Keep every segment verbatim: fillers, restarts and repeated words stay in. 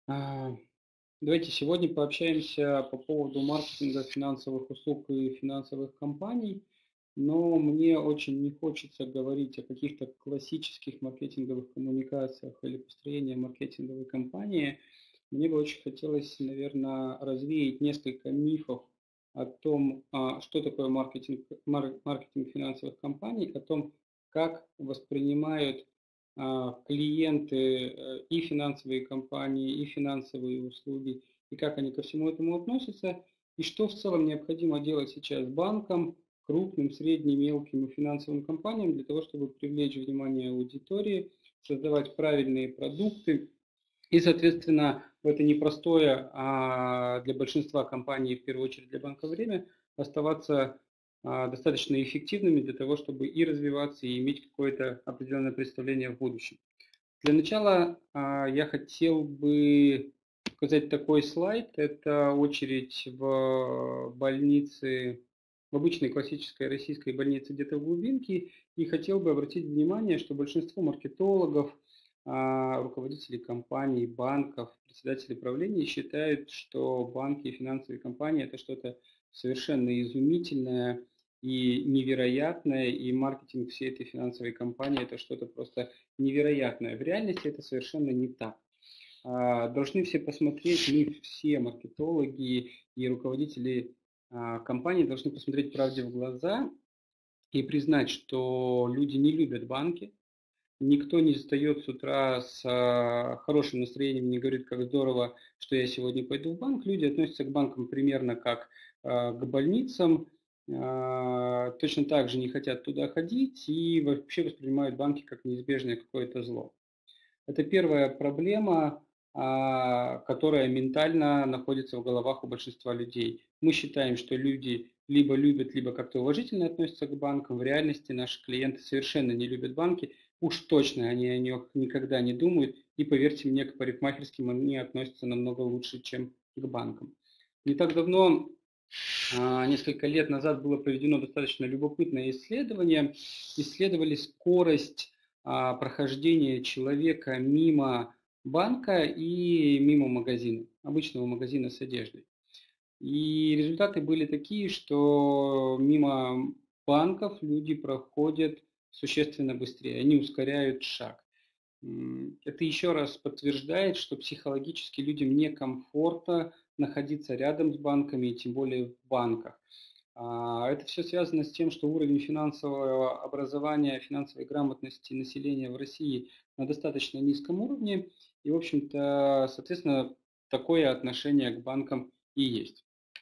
А, Давайте сегодня пообщаемся по поводу маркетинга финансовых услуг и финансовых компаний, но мне очень не хочется говорить о каких-то классических маркетинговых коммуникациях или построении маркетинговой кампании. Мне бы очень хотелось, наверное, развеять несколько мифов о том, а, что такое маркетинг, мар- маркетинг финансовых компаний, о том, как воспринимают а, клиенты э, и финансовые компании, и финансовые услуги, и как они ко всему этому относятся, и что в целом необходимо делать сейчас банкам, крупным, средним, мелким и финансовым компаниям для того, чтобы привлечь внимание аудитории, создавать правильные продукты и, соответственно, в это непростое а для большинства компаний, в первую очередь для банка, время оставаться а, достаточно эффективными для того, чтобы и развиваться, и иметь какое-то определенное представление в будущем. Для начала а, я хотел бы показать такой слайд. Это очередь в больнице, в обычной классической российской больнице где-то в глубинке. И хотел бы обратить внимание, что большинство маркетологов, а, руководителей компаний, банков, председателей правлений считают, что банки и финансовые компании это что-то совершенно изумительное и невероятное, и маркетинг всей этой финансовой компании это что-то просто невероятное. В реальности это совершенно не так. А, Должны все посмотреть, мы все маркетологи и руководители а, компаний должны посмотреть правде в глаза и признать, что люди не любят банки. Никто не встает с утра с а, хорошим настроением, и не говорит, как здорово, что я сегодня пойду в банк. Люди относятся к банкам примерно как а, к больницам, а, точно так же не хотят туда ходить и вообще воспринимают банки как неизбежное какое-то зло. Это первая проблема, а, которая ментально находится в головах у большинства людей. Мы считаем, что люди либо любят, либо как-то уважительно относятся к банкам. В реальности наши клиенты совершенно не любят банки. Уж точно они о них никогда не думают. И поверьте мне, к парикмахерским они относятся намного лучше, чем к банкам. Не так давно, а, несколько лет назад, было проведено достаточно любопытное исследование. Исследовали скорость а, прохождения человека мимо банка и мимо магазина, обычного магазина с одеждой. И результаты были такие, что мимо банков люди проходят существенно быстрее, они ускоряют шаг. Это еще раз подтверждает, что психологически людям некомфортно находиться рядом с банками и тем более в банках. А, Это все связано с тем, что уровень финансового образования, финансовой грамотности населения в России на достаточно низком уровне. И, в общем-то, соответственно, такое отношение к банкам и есть.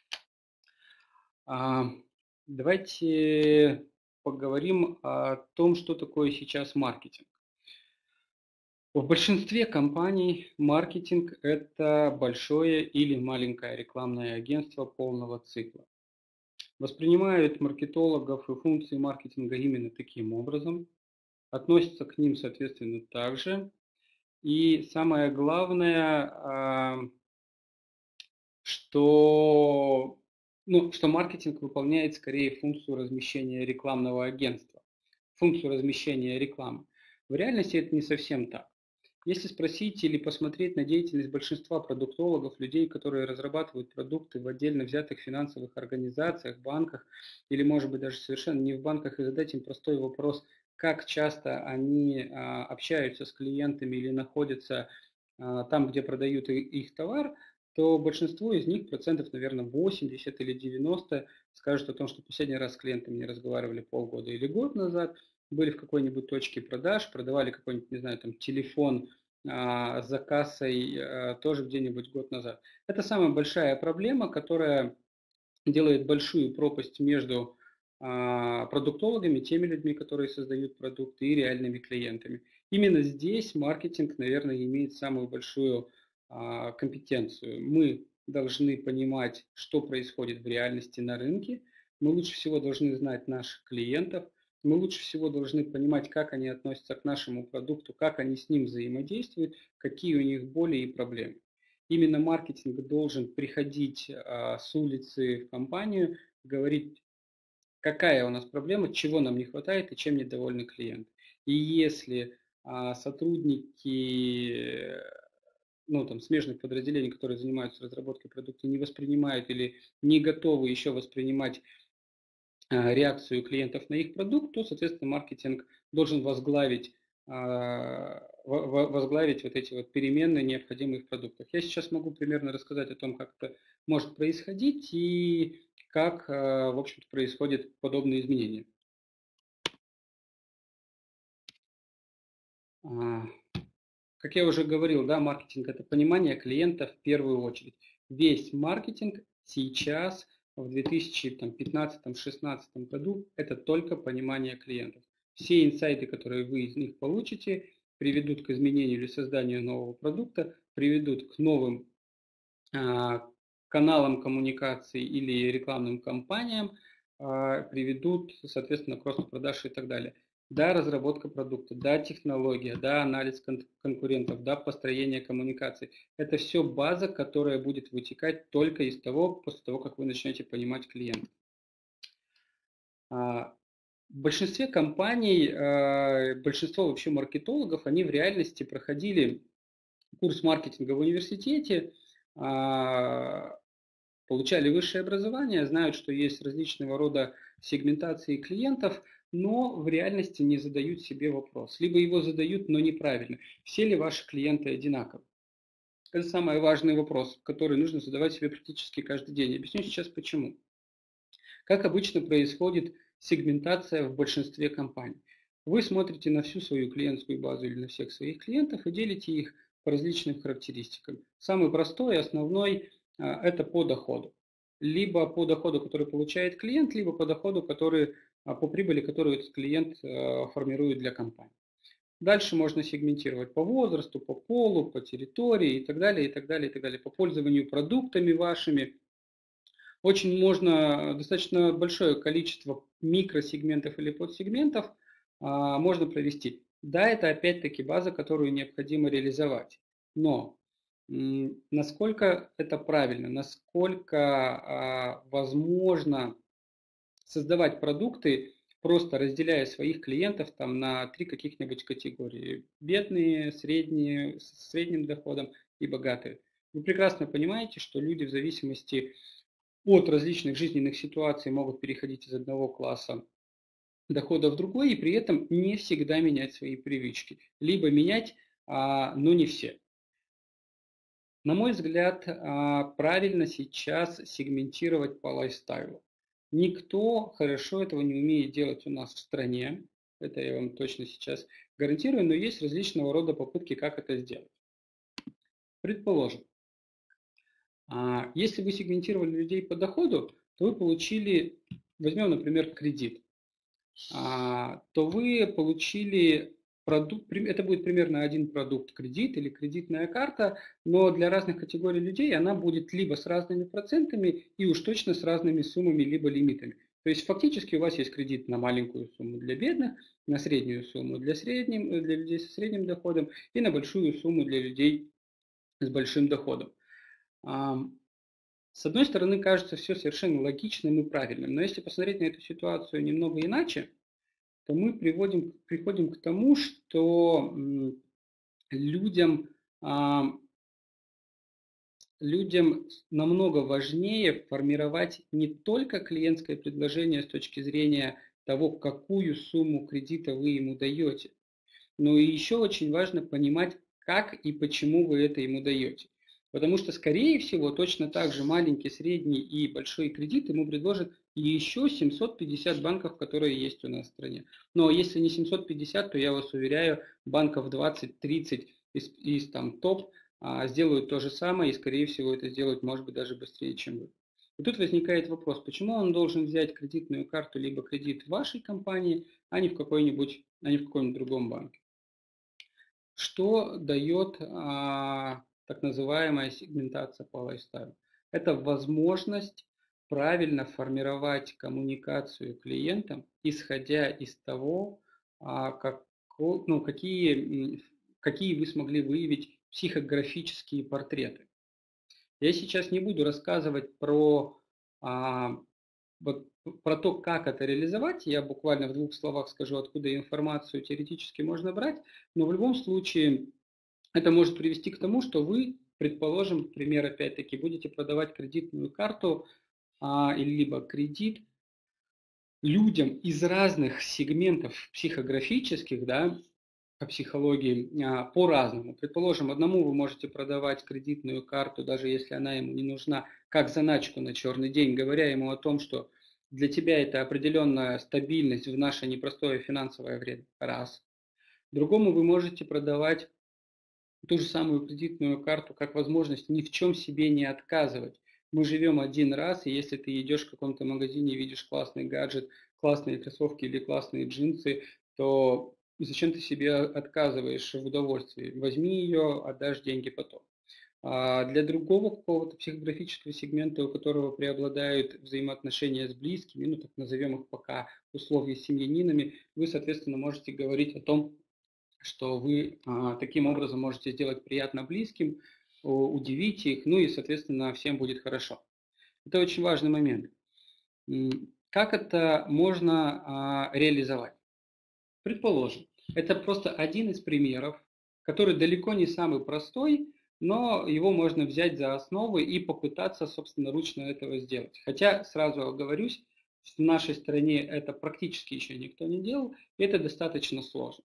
А, Давайте поговорим о том, что такое сейчас маркетинг. В большинстве компаний маркетинг – это большое или маленькое рекламное агентство полного цикла. Воспринимают маркетологов и функции маркетинга именно таким образом, относятся к ним, соответственно, также. И самое главное, а, что, ну, что маркетинг выполняет скорее функцию размещения рекламного агентства, функцию размещения рекламы. В реальности это не совсем так. Если спросить или посмотреть на деятельность большинства продуктологов, людей, которые разрабатывают продукты в отдельно взятых финансовых организациях, банках или, может быть, даже совершенно не в банках, и задать им простой вопрос, как часто они а, общаются с клиентами или находятся а, там, где продают их товар, то большинство из них, процентов, наверное, восемьдесят или девяносто, скажут о том, что последний раз с клиентами не разговаривали полгода или год назад, были в какой-нибудь точке продаж, продавали какой-нибудь, не знаю, там, телефон а, за кассой а, тоже где-нибудь год назад. Это самая большая проблема, которая делает большую пропасть между а, продуктологами, теми людьми, которые создают продукты, и реальными клиентами. Именно здесь маркетинг, наверное, имеет самую большую а, компетенцию. Мы должны понимать, что происходит в реальности на рынке. Мы лучше всего должны знать наших клиентов. Мы лучше всего должны понимать, как они относятся к нашему продукту, как они с ним взаимодействуют, какие у них боли и проблемы. Именно маркетинг должен приходить а, с улицы в компанию, говорить, какая у нас проблема, чего нам не хватает и чем недовольны клиенты. И если а, сотрудники ну, там, смежных подразделений, которые занимаются разработкой продукта, не воспринимают или не готовы еще воспринимать а, реакцию клиентов на их продукт, то, соответственно, маркетинг должен возглавить, а, возглавить вот эти вот переменные, необходимые в продуктах. Я сейчас могу примерно рассказать о том, как это может происходить и как, а, в общем-то, происходят подобные изменения. А, Как я уже говорил, да, маркетинг – это понимание клиента в первую очередь. Весь маркетинг сейчас, в две тысячи пятнадцатом-шестнадцатом году, это только понимание клиентов. Все инсайты, которые вы из них получите, приведут к изменению или созданию нового продукта, приведут к новым а, каналам коммуникации или рекламным кампаниям, а, приведут, соответственно, к росту продаж и так далее. Да, разработка продукта, да, технология, да, анализ кон- конкурентов, да, построение коммуникаций. Это все база, которая будет вытекать только из того, после того, как вы начнете понимать клиента. А, В большинстве компаний, а, большинство вообще маркетологов, они в реальности проходили курс маркетинга в университете, а, получали высшее образование, знают, что есть различного рода сегментации клиентов, но в реальности не задают себе вопрос. Либо его задают, но неправильно. Все ли ваши клиенты одинаковы? Это самый важный вопрос, который нужно задавать себе практически каждый день. Объясню сейчас почему. Как обычно происходит сегментация в большинстве компаний? Вы смотрите на всю свою клиентскую базу или на всех своих клиентов и делите их по различным характеристикам. Самый простой и основной – это по доходу. Либо по доходу, который получает клиент, либо по доходу, который, по прибыли, которую этот клиент формирует для компании. Дальше можно сегментировать по возрасту, по полу, по территории и так далее, и так далее, и так далее, по пользованию продуктами вашими. Очень можно, достаточно большое количество микросегментов или подсегментов а, можно провести. Да, это опять-таки база, которую необходимо реализовать. Но м, насколько это правильно, насколько а, возможно создавать продукты, просто разделяя своих клиентов там, на три каких-нибудь категории. Бедные, средние, с средним доходом и богатые. Вы прекрасно понимаете, что люди в зависимости от различных жизненных ситуаций могут переходить из одного класса дохода в другой и при этом не всегда менять свои привычки. Либо менять, а, но не все. На мой взгляд, а, правильно сейчас сегментировать по лайфстайлу. Никто хорошо этого не умеет делать у нас в стране. Это я вам точно сейчас гарантирую, но есть различного рода попытки, как это сделать. Предположим, а, если вы сегментировали людей по доходу, то вы получили, возьмем, например, кредит, а, то вы получили продукт, это будет примерно один продукт кредит или кредитная карта, но для разных категорий людей она будет либо с разными процентами и уж точно с разными суммами либо лимитами. То есть фактически у вас есть кредит на маленькую сумму для бедных, на среднюю сумму для, средним, для людей со средним доходом и на большую сумму для людей с большим доходом. С одной стороны, кажется все совершенно логичным и правильным, но если посмотреть на эту ситуацию немного иначе, то мы приводим, приходим к тому, что людям, людям намного важнее формировать не только клиентское предложение с точки зрения того, какую сумму кредита вы ему даете, но и еще очень важно понимать, как и почему вы это ему даете. Потому что, скорее всего, точно так же маленький, средний и большой кредит ему предложат еще семьсот пятьдесят банков, которые есть у нас в стране. Но если не семьсот пятьдесят, то я вас уверяю, банков двадцать-тридцать из, из там топ а, сделают то же самое, и, скорее всего, это сделают, может быть, даже быстрее, чем вы. И тут возникает вопрос, почему он должен взять кредитную карту либо кредит в вашей компании, а не в какой-нибудь, а не в каком-нибудь другом банке. Что дает а, так называемая сегментация по лайфстайлу? Это возможность правильно формировать коммуникацию клиентам, исходя из того, а, как, ну, какие, какие вы смогли выявить психографические портреты. Я сейчас не буду рассказывать про а, вот про то, как это реализовать, я буквально в двух словах скажу, откуда информацию теоретически можно брать, но в любом случае Это может привести к тому, что вы, предположим, пример опять-таки, будете продавать кредитную карту а, или либо кредит людям из разных сегментов психографических, да, по психологии, а, по-разному. Предположим, одному вы можете продавать кредитную карту, даже если она ему не нужна, как заначку на черный день, говоря ему о том, что для тебя это определенная стабильность в наше непростое финансовое время. Раз. Другому вы можете продавать ту же самую кредитную карту как возможность ни в чем себе не отказывать. Мы живем один раз, и если ты идешь в каком-то магазине и видишь классный гаджет, классные кроссовки или классные джинсы, то зачем ты себе отказываешь в удовольствии? Возьми ее, отдашь деньги потом. А для другого какого-то психографического сегмента, у которого преобладают взаимоотношения с близкими, ну так назовем их пока условия семьянинами, вы, соответственно, можете говорить о том, что вы а, таким образом можете сделать приятно близким, удивить их, ну и, соответственно, всем будет хорошо. Это очень важный момент. Как это можно а, реализовать? Предположим, это просто один из примеров, который далеко не самый простой, но его можно взять за основу и попытаться собственноручно этого сделать. Хотя, сразу оговорюсь, в нашей стране это практически еще никто не делал, и это достаточно сложно.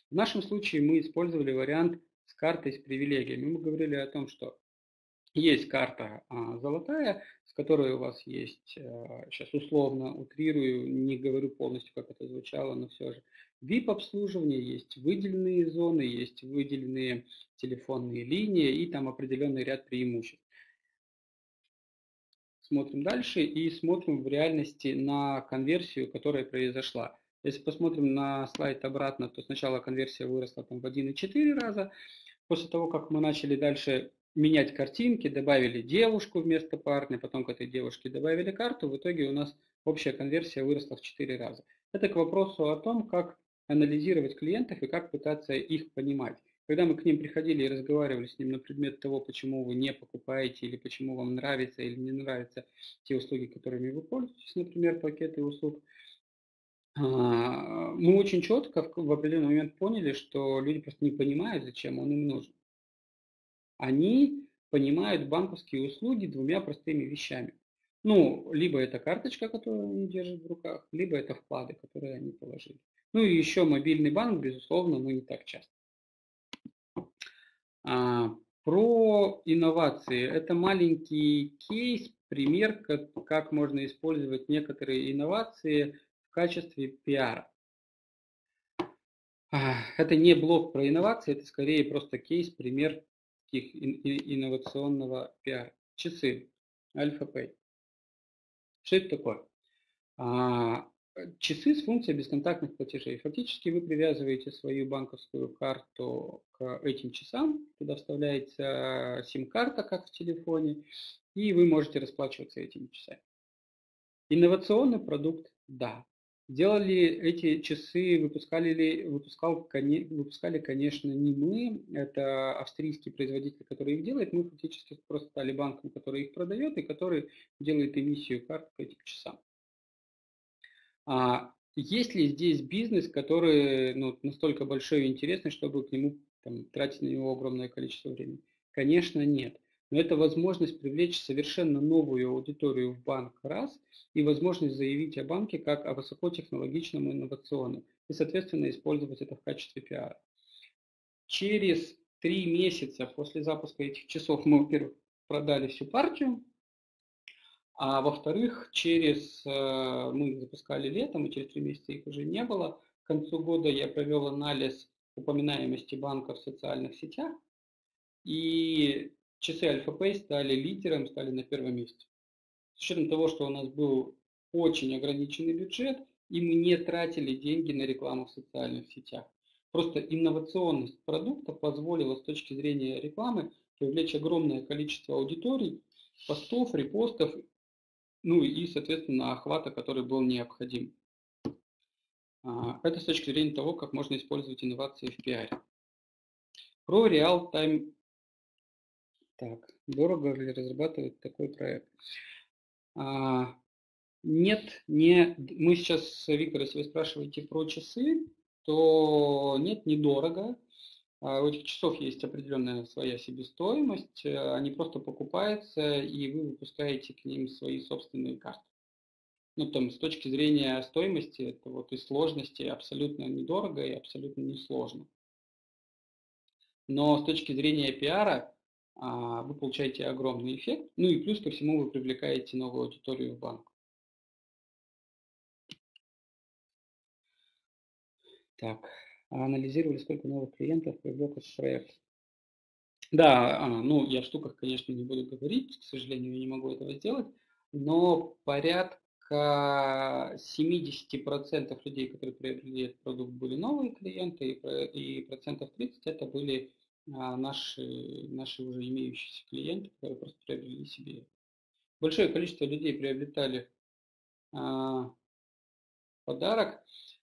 В нашем случае мы использовали вариант с картой с привилегиями. Мы говорили о том, что есть карта а, золотая, с которой у вас есть, а, сейчас условно утрирую, не говорю полностью, как это звучало, но все же, ви ай пи-обслуживание, есть выделенные зоны, есть выделенные телефонные линии и там определенный ряд преимуществ. Смотрим дальше и смотрим в реальности на конверсию, которая произошла. Если посмотрим на слайд обратно, то сначала конверсия выросла там в один и четыре раза. После того, как мы начали дальше менять картинки, добавили девушку вместо парня, потом к этой девушке добавили карту, в итоге у нас общая конверсия выросла в четыре раза. Это к вопросу о том, как анализировать клиентов и как пытаться их понимать. Когда мы к ним приходили и разговаривали с ним на предмет того, почему вы не покупаете или почему вам нравятся или не нравятся те услуги, которыми вы пользуетесь, например, пакеты услуг, мы очень четко в определенный момент поняли, что люди просто не понимают, зачем он им нужен. Они понимают банковские услуги двумя простыми вещами. Ну, либо это карточка, которую они держат в руках, либо это вклады, которые они положили. Ну и еще мобильный банк, безусловно, но не так часто. А, про инновации. Это маленький кейс, пример, как, как можно использовать некоторые инновации в качестве пиара. А, это не блог про инновации, это скорее просто кейс, пример таких инновационного пиара. Часы, Альфа-Пэй. Что это такое? А, часы с функцией бесконтактных платежей. Фактически вы привязываете свою банковскую карту к этим часам, туда вставляется сим-карта, как в телефоне, и вы можете расплачиваться этими часами. Инновационный продукт, да. Делали эти часы, выпускали ли, выпускал, выпускали, конечно, не мы, это австрийский производитель, который их делает, мы фактически просто стали банком, который их продает и который делает эмиссию карт к этим часам. А есть ли здесь бизнес, который ну, настолько большой и интересный, чтобы к нему там, тратить на него огромное количество времени? Конечно, нет. Но это возможность привлечь совершенно новую аудиторию в банк раз и возможность заявить о банке как о высокотехнологичном и инновационном и, соответственно, использовать это в качестве пиара. Через три месяца после запуска этих часов мы, во-первых, продали всю партию, а во-вторых, через, мы их запускали летом, и через три месяца их уже не было. К концу года я провел анализ упоминаемости банка в социальных сетях, и часы Альфа-Пэй стали лидером, стали на первом месте. С учетом того, что у нас был очень ограниченный бюджет, и мы не тратили деньги на рекламу в социальных сетях. Просто инновационность продукта позволила с точки зрения рекламы привлечь огромное количество аудиторий, постов, репостов, ну и, соответственно, охвата, который был необходим. Это с точки зрения того, как можно использовать инновации в пиаре. Про реал-тайм. Так, дорого ли разрабатывать такой проект? А, нет, не. Мы сейчас, Виктор, если вы спрашиваете про часы, то нет, недорого. У этих часов есть определенная своя себестоимость, они просто покупаются, и вы выпускаете к ним свои собственные карты. Ну, там, с точки зрения стоимости, это вот и сложности абсолютно недорого и абсолютно несложно. Но с точки зрения пиара вы получаете огромный эффект, ну и плюс ко всему вы привлекаете новую аудиторию в банк. Так, анализировали, сколько новых клиентов привлек этот проект. Да, ну я в штуках, конечно, не буду говорить, к сожалению, я не могу этого сделать, но порядка семьдесят процентов людей, которые приобрели этот продукт, были новые клиенты, и процентов тридцать это были наши, наши уже имеющиеся клиенты, которые просто приобрели себе. Большое количество людей приобретали подарок.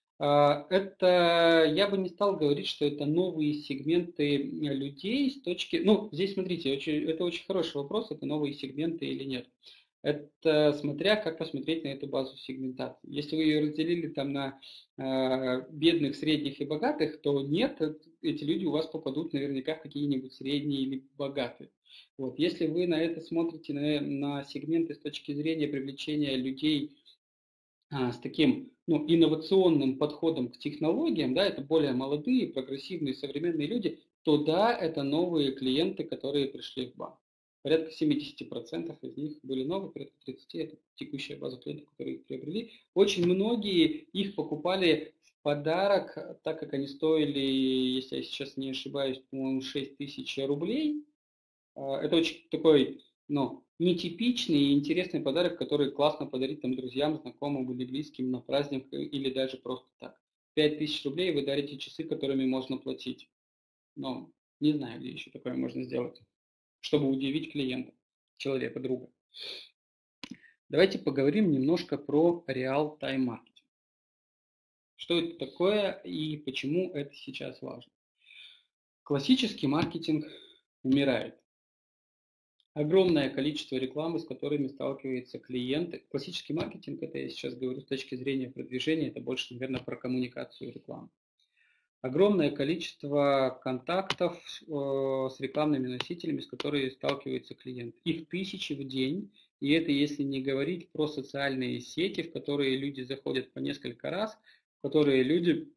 Это, я бы не стал говорить, что это новые сегменты людей с точки... Ну, здесь, смотрите, очень, это очень хороший вопрос, это новые сегменты или нет. Это смотря, как посмотреть на эту базу сегментации. Если вы ее разделили там на э, бедных, средних и богатых, то нет, эти люди у вас попадут наверняка в какие-нибудь средние или богатые. Вот. Если вы на это смотрите, на, на сегменты с точки зрения привлечения людей а, с таким, ну, инновационным подходом к технологиям, да, это более молодые, прогрессивные, современные люди, то да, это новые клиенты, которые пришли в банк. Порядка семьдесят процентов из них были новые, порядка тридцать процентов это текущая база клиентов, которые их приобрели. Очень многие их покупали в подарок, так как они стоили, если я сейчас не ошибаюсь, по-моему, шесть тысяч рублей. А, Это очень такой, ну, нетипичный и интересный подарок, который классно подарить там друзьям, знакомым или близким на праздник э, или даже просто так. Пять тысяч рублей вы дарите часы, которыми можно платить. Но не знаю, где еще такое можно сделать, чтобы удивить клиента, человека, друга. Давайте поговорим немножко про реал-тайм маркетинг. Что это такое и почему это сейчас важно? Классический маркетинг умирает. Огромное количество рекламы, с которыми сталкиваются клиенты. Классический маркетинг, это я сейчас говорю с точки зрения продвижения, это больше, наверное, про коммуникацию рекламы. Огромное количество контактов э, с рекламными носителями, с которыми сталкиваются клиенты. Их тысячи в день, и это если не говорить про социальные сети, в которые люди заходят по несколько раз, в которые люди...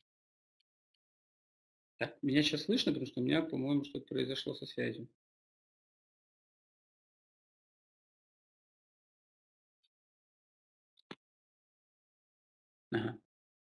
Так, меня сейчас слышно, потому что у меня, по-моему, что-то произошло со связью. Ага.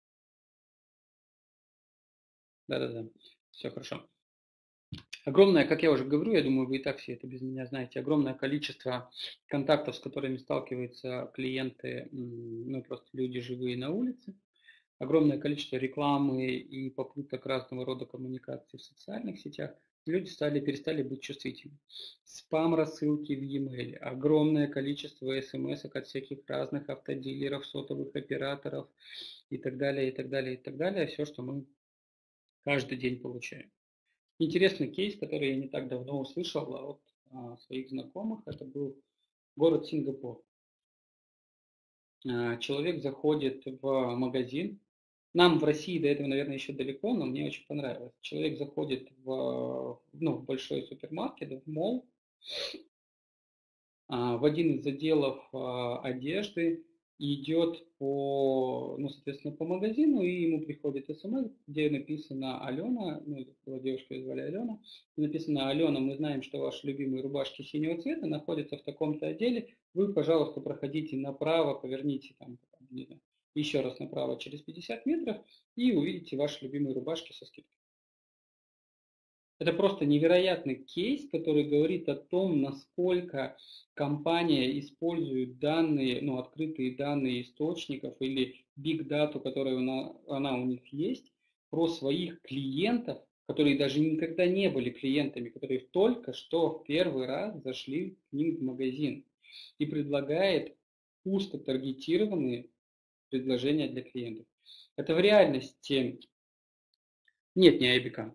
Да-да-да, все хорошо. Огромное, как я уже говорю, я думаю, вы и так все это без меня знаете, огромное количество контактов, с которыми сталкиваются клиенты, ну просто люди живые на улице, огромное количество рекламы и попыток разного рода коммуникации в социальных сетях, люди стали, перестали быть чувствительны. Спам-рассылки в e-mail, огромное количество смс от всяких разных автодилеров, сотовых операторов и так далее, и так далее, и так далее, все, что мы каждый день получаем. Интересный кейс, который я не так давно услышал от а, своих знакомых, это был город Сингапур. А, человек заходит в магазин. Нам в России до этого, наверное, еще далеко, но мне очень понравилось. Человек заходит в, ну, в большой супермаркет, в молл, а, в один из отделов а, одежды, и идет по, ну, соответственно, по магазину, и ему приходит смс, где написано Алена, ну, это была девушка, ее звали Алена, и написано: Алена, мы знаем, что ваши любимые рубашки синего цвета находятся в таком-то отделе, вы, пожалуйста, проходите направо, поверните там, не знаю, еще раз направо через пятьдесят метров и увидите ваши любимые рубашки со скидкой. Это просто невероятный кейс, который говорит о том, насколько компания использует данные, ну, открытые данные источников или big data, которая она, она у них есть, про своих клиентов, которые даже никогда не были клиентами, которые только что в первый раз зашли к ним в магазин, и предлагает узко таргетированные предложения для клиентов. Это в реальности... Нет, не IBCAM.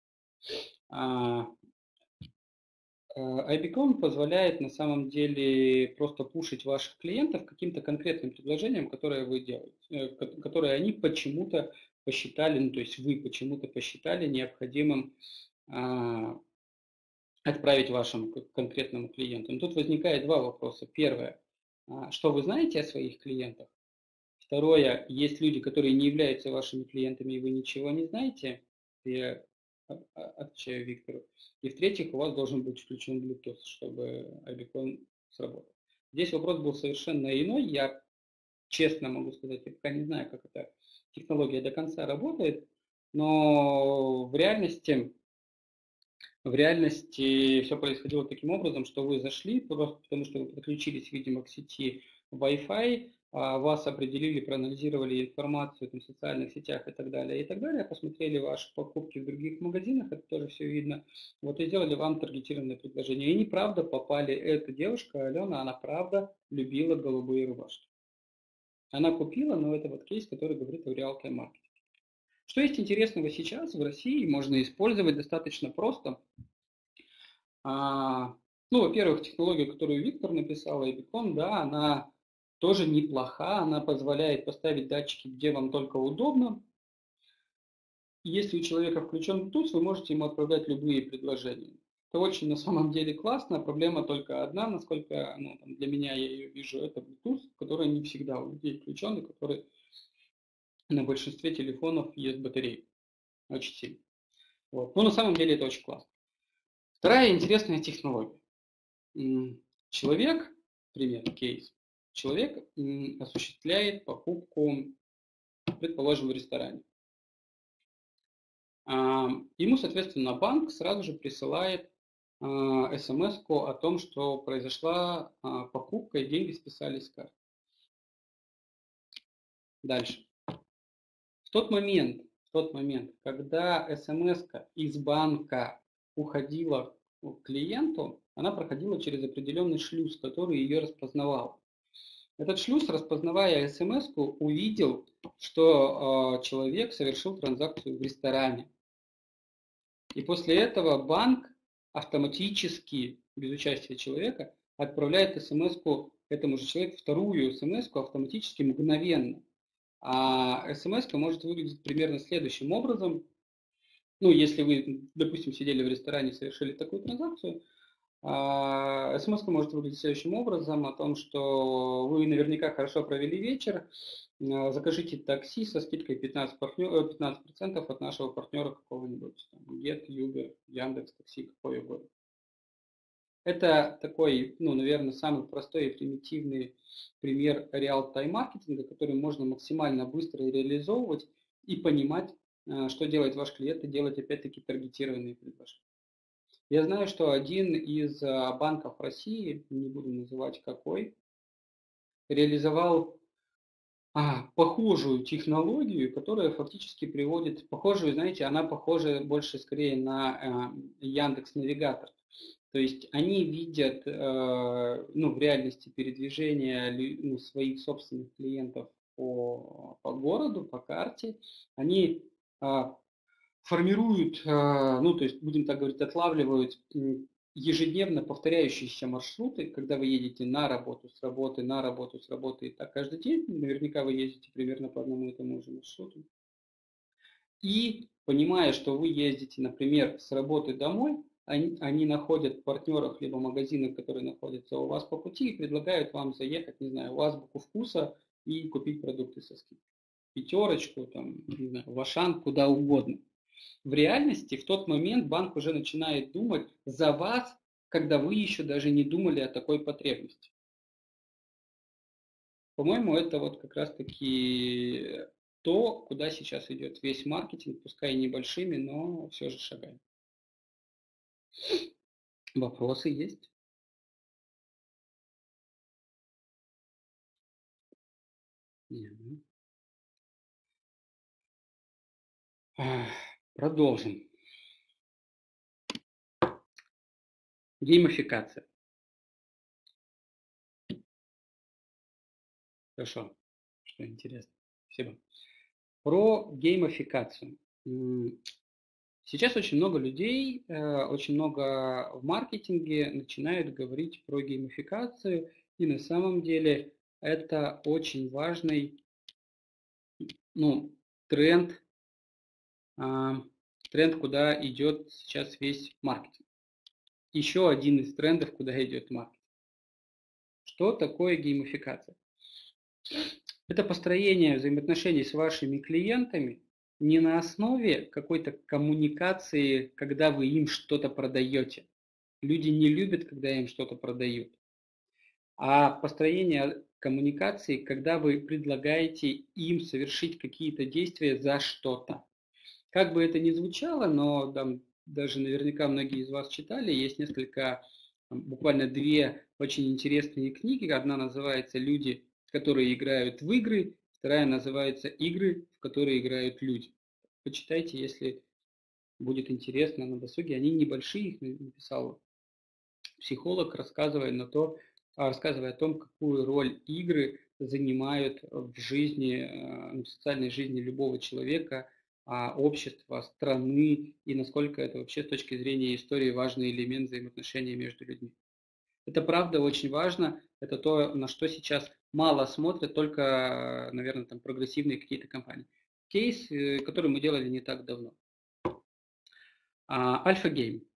IBCOM позволяет на самом деле просто пушить ваших клиентов каким-то конкретным предложением, которое вы делаете, которое они почему-то посчитали, ну то есть вы почему-то посчитали необходимым а, отправить вашему конкретному клиенту. Но тут возникает два вопроса. Первое, а, что вы знаете о своих клиентах? Второе, есть люди, которые не являются вашими клиентами, и вы ничего не знаете. Я отвечаю Виктору. И в-третьих, у вас должен быть включен Bluetooth, чтобы IBCOM сработал. Здесь вопрос был совершенно иной. Я честно могу сказать, я пока не знаю, как эта технология до конца работает, но в реальности, в реальности все происходило таким образом, что вы зашли, просто потому что вы подключились, видимо, к сети Wi-Fi, вас определили, проанализировали информацию там, в социальных сетях и так далее, и так далее, посмотрели ваши покупки в других магазинах, это тоже все видно, вот и сделали вам таргетированное предложение. И неправда попали, эта девушка, Алена, она правда любила голубые рубашки. Она купила, но это вот кейс, который говорит о реал-тайм маркетинге. Что есть интересного сейчас в России, можно использовать достаточно просто. А, ну, во-первых, технология, которую Виктор написал, IBCOM, да, она тоже неплоха, она позволяет поставить датчики, где вам только удобно. Если у человека включен Bluetooth, вы можете ему отправлять любые предложения. Это очень на самом деле классно. Проблема только одна, насколько ну, там, для меня я ее вижу, это Bluetooth, который не всегда у людей включен, и который на большинстве телефонов есть батарея. Очень сильно. Вот. Но на самом деле это очень классно. Вторая интересная технология. Человек, пример, кейс, человек осуществляет покупку, предположим, в ресторане. Ему, соответственно, банк сразу же присылает смс-ку о том, что произошла покупка и деньги списались с карты. Дальше. В тот момент, в тот момент, когда смс-ка из банка уходила к клиенту, она проходила через определенный шлюз, который ее распознавал. Этот шлюз, распознавая смс-ку, увидел, что человек совершил транзакцию в ресторане. И после этого банк автоматически, без участия человека, отправляет смс-ку этому же человеку, вторую смс-ку автоматически мгновенно. А смс-ка может выглядеть примерно следующим образом. Ну, если вы, допустим, сидели в ресторане и совершили такую транзакцию, смс-ка может выглядеть следующим образом, о том, что вы наверняка хорошо провели вечер, закажите такси со скидкой пятнадцать процентов от нашего партнера какого-нибудь, там, Get, Uber, Яндекс, такси, какой угодно. Это такой, ну, наверное, самый простой и примитивный пример реал-тайм маркетинга, который можно максимально быстро реализовывать и понимать, что делает ваш клиент, и делать опять-таки таргетированные предложения. Я знаю, что один из банков России, не буду называть какой, реализовал а, похожую технологию, которая фактически приводит, похожую, знаете, она похожа больше скорее на э, Яндекс.Навигатор. То есть они видят э, ну, в реальности передвижения ну, своих собственных клиентов по, по городу, по карте. Они э, формируют, э, ну то есть, будем так говорить, отлавливают ежедневно повторяющиеся маршруты, когда вы едете на работу, с работы, на работу, с работы, и так каждый день. Наверняка вы ездите примерно по одному и тому же маршруту. И понимая, что вы ездите, например, с работы домой, они, они находят партнеров либо магазинов, которые находятся у вас по пути, и предлагают вам заехать, не знаю, в Азбуку Вкуса и купить продукты со скидкой. Пятерочку, там, не знаю, в Ашан, куда угодно. В реальности в тот момент банк уже начинает думать за вас, когда вы еще даже не думали о такой потребности. По-моему, это вот как раз-таки то, куда сейчас идет весь маркетинг, пускай и небольшими, но все же шагами. Вопросы есть? Продолжим. Геймификация. Хорошо, что интересно. Спасибо. Про геймификацию. Сейчас очень много людей, очень много в маркетинге начинают говорить про геймификацию, и на самом деле это очень важный ну, тренд, тренд, куда идет сейчас весь маркетинг. Еще один из трендов, куда идет маркетинг. Что такое геймификация? Это построение взаимоотношений с вашими клиентами не на основе какой-то коммуникации, когда вы им что-то продаете. Люди не любят, когда им что-то продают. А построение коммуникации, когда вы предлагаете им совершить какие-то действия за что-то. Как бы это ни звучало, но там даже наверняка многие из вас читали, есть несколько, буквально две очень интересные книги. Одна называется «Люди, которые играют в игры», вторая называется «Игры, в которые играют люди». Почитайте, если будет интересно на досуге. Они небольшие, их написал психолог, рассказывая, на то, рассказывая о том, какую роль игры занимают в жизни, в социальной жизни любого человека, общества, страны, и насколько это вообще с точки зрения истории важный элемент взаимоотношений между людьми. Это правда очень важно, это то, на что сейчас мало смотрят, только, наверное, там прогрессивные какие-то компании. Кейс, который мы делали не так давно. Альфа Гейм.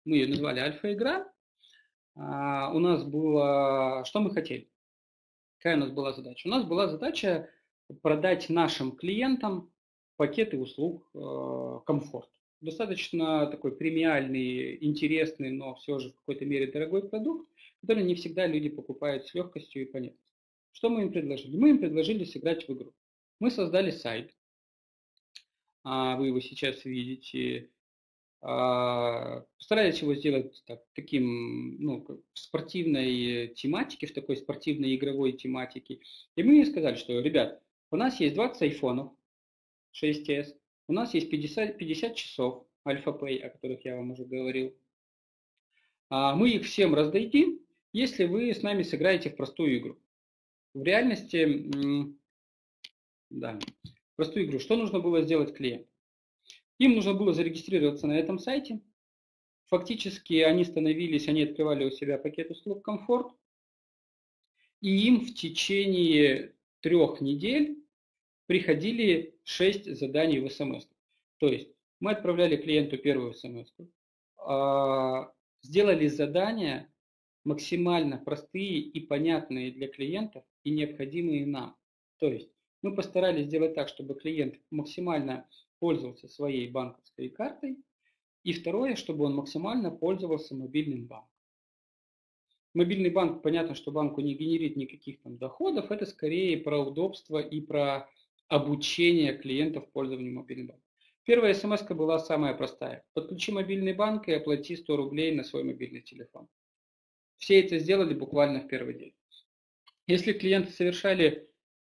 мы ее назвали альфа-игра. А, у нас было, что мы хотели? Какая у нас была задача? У нас была задача продать нашим клиентам пакеты услуг э, комфорт. Достаточно такой премиальный, интересный, но все же в какой-то мере дорогой продукт, который не всегда люди покупают с легкостью и понятностью. Что мы им предложили? Мы им предложили сыграть в игру. Мы создали сайт, а, вы его сейчас видите. А, Постарались его сделать так, таким, ну, как в спортивной тематике, в такой спортивной игровой тематике. И мы сказали, что, ребят, у нас есть двадцать айфонов шесть эс, у нас есть пятьдесят, пятьдесят часов Alpha Pay, о которых я вам уже говорил. А мы их всем раздадим, если вы с нами сыграете в простую игру. В реальности, да, простую игру. Что нужно было сделать клиенту? Им нужно было зарегистрироваться на этом сайте. Фактически они становились, они открывали у себя пакет услуг комфорт, и им в течение трех недель приходили шесть заданий в смс. То есть мы отправляли клиенту первую смс, сделали задания максимально простые и понятные для клиентов и необходимые нам. То есть мы постарались сделать так, чтобы клиент максимально пользовался своей банковской картой, и второе, чтобы он максимально пользовался мобильным банком. Мобильный банк, понятно, что банку не генерит никаких там доходов, это скорее про удобство и про обучение клиентов пользованию мобильным банком. Первая смс была самая простая. Подключи мобильный банк и оплати сто рублей на свой мобильный телефон. Все это сделали буквально в первый день. Если клиенты совершали...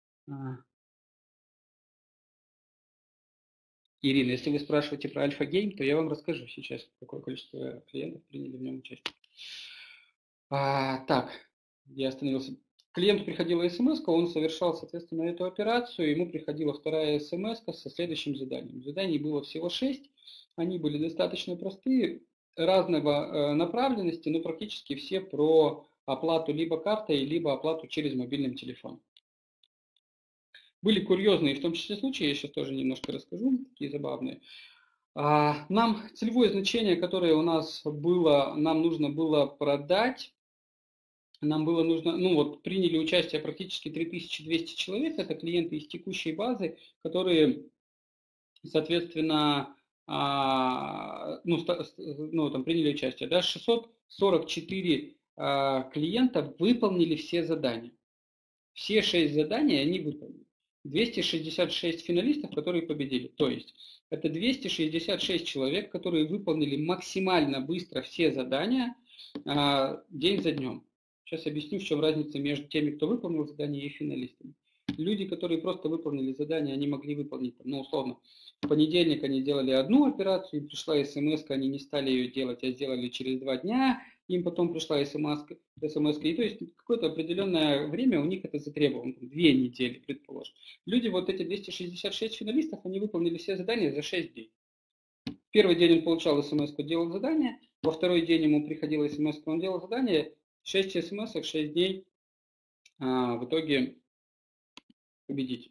Ирина, если вы спрашиваете про Альфа-Гейм, то я вам расскажу сейчас, какое количество клиентов приняли в нем участие. А, так, я остановился. Клиенту приходила смс, он совершал, соответственно, эту операцию, ему приходила вторая смс со следующим заданием. Заданий было всего шесть, они были достаточно простые, разного направленности, но практически все про оплату либо картой, либо оплату через мобильным телефоном. Были курьезные, в том числе, случаи, я сейчас тоже немножко расскажу, такие забавные. Нам целевое значение, которое у нас было, нам нужно было продать, нам было нужно, ну вот приняли участие практически три тысячи двести человек, это клиенты из текущей базы, которые, соответственно, ну, ну там приняли участие, да, шестьсот сорок четыре клиента выполнили все задания. Все шесть заданий они выполнили. двести шестьдесят шесть финалистов, которые победили. То есть это двести шестьдесят шесть человек, которые выполнили максимально быстро все задания а, день за днем. Сейчас объясню, в чем разница между теми, кто выполнил задания, и финалистами. Люди, которые просто выполнили задание, они могли выполнить, ну, условно, в понедельник они делали одну операцию, им пришла смс, они не стали ее делать, а сделали через два дня, им потом пришла смс, смс, и то есть какое-то определенное время у них это затребовано, две недели, предположим. Люди, вот эти двести шестьдесят шесть финалистов, они выполнили все задания за шесть дней. Первый день он получал смс, делал задание, во второй день ему приходила смс, он делал задание, шесть смс, шесть дней, а, в итоге победить.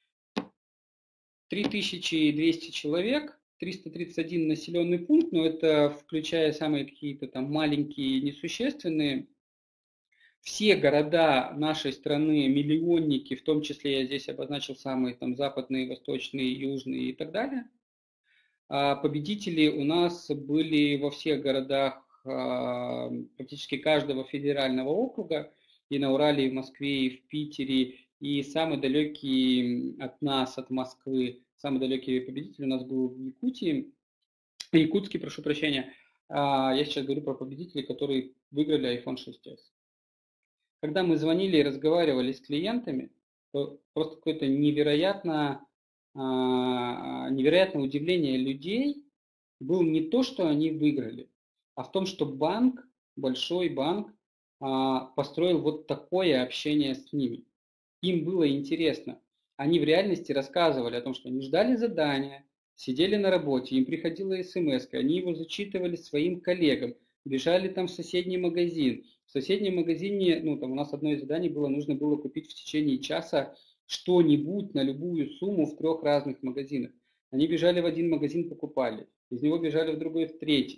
три тысячи двести человек, триста тридцать один населенный пункт, но это включая самые какие-то там маленькие, несущественные. Все города нашей страны, миллионники, в том числе я здесь обозначил самые там западные, восточные, южные и так далее. А победители у нас были во всех городах практически каждого федерального округа, и на Урале, и в Москве, и в Питере, и самый далекий от нас, от Москвы, самый далекий победитель у нас был в Якутии, Якутске, прошу прощения. Я сейчас говорю про победителей, которые выиграли айфон шесть эс. Когда мы звонили и разговаривали с клиентами, то просто какое-то невероятно, невероятное удивление людей было не то, что они выиграли, а в том, что банк, большой банк, построил вот такое общение с ними. Им было интересно. Они в реальности рассказывали о том, что они ждали задания, сидели на работе, им приходила смс, они его зачитывали своим коллегам, бежали там в соседний магазин. В соседнем магазине, ну там у нас одно из заданий было, нужно было купить в течение часа что-нибудь на любую сумму в трех разных магазинах. Они бежали в один магазин, покупали, из него бежали в другой, в третий.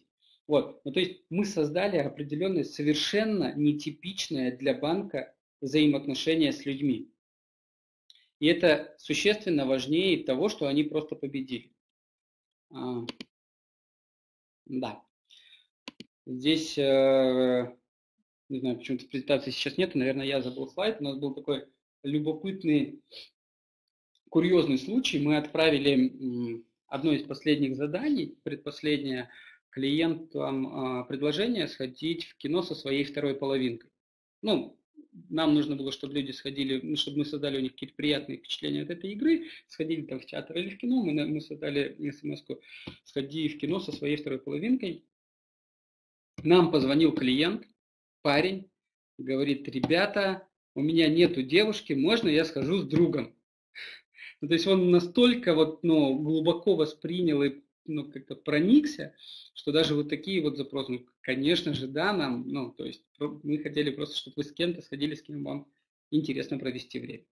Вот. Ну, то есть мы создали определенное совершенно нетипичное для банка взаимоотношение с людьми. И это существенно важнее того, что они просто победили. А, да. Здесь, э, не знаю, почему-то презентации сейчас нет, наверное, я забыл слайд. У нас был такой любопытный, курьезный случай. Мы отправили одно из последних заданий, предпоследнее, клиентам предложение сходить в кино со своей второй половинкой. Ну, нам нужно было, чтобы люди сходили, ну, чтобы мы создали у них какие-то приятные впечатления от этой игры, сходили там в театр или в кино, мы, мы создали смс-ку «Сходи в кино со своей второй половинкой». Нам позвонил клиент, парень, говорит: ребята, у меня нету девушки, можно я схожу с другом? Ну, то есть он настолько вот, ну, глубоко воспринял и, ну, как-то проникся, что даже вот такие вот запросы, ну, конечно же, да, нам, ну, то есть мы хотели просто, чтобы вы с кем-то сходили, с кем вам интересно провести время.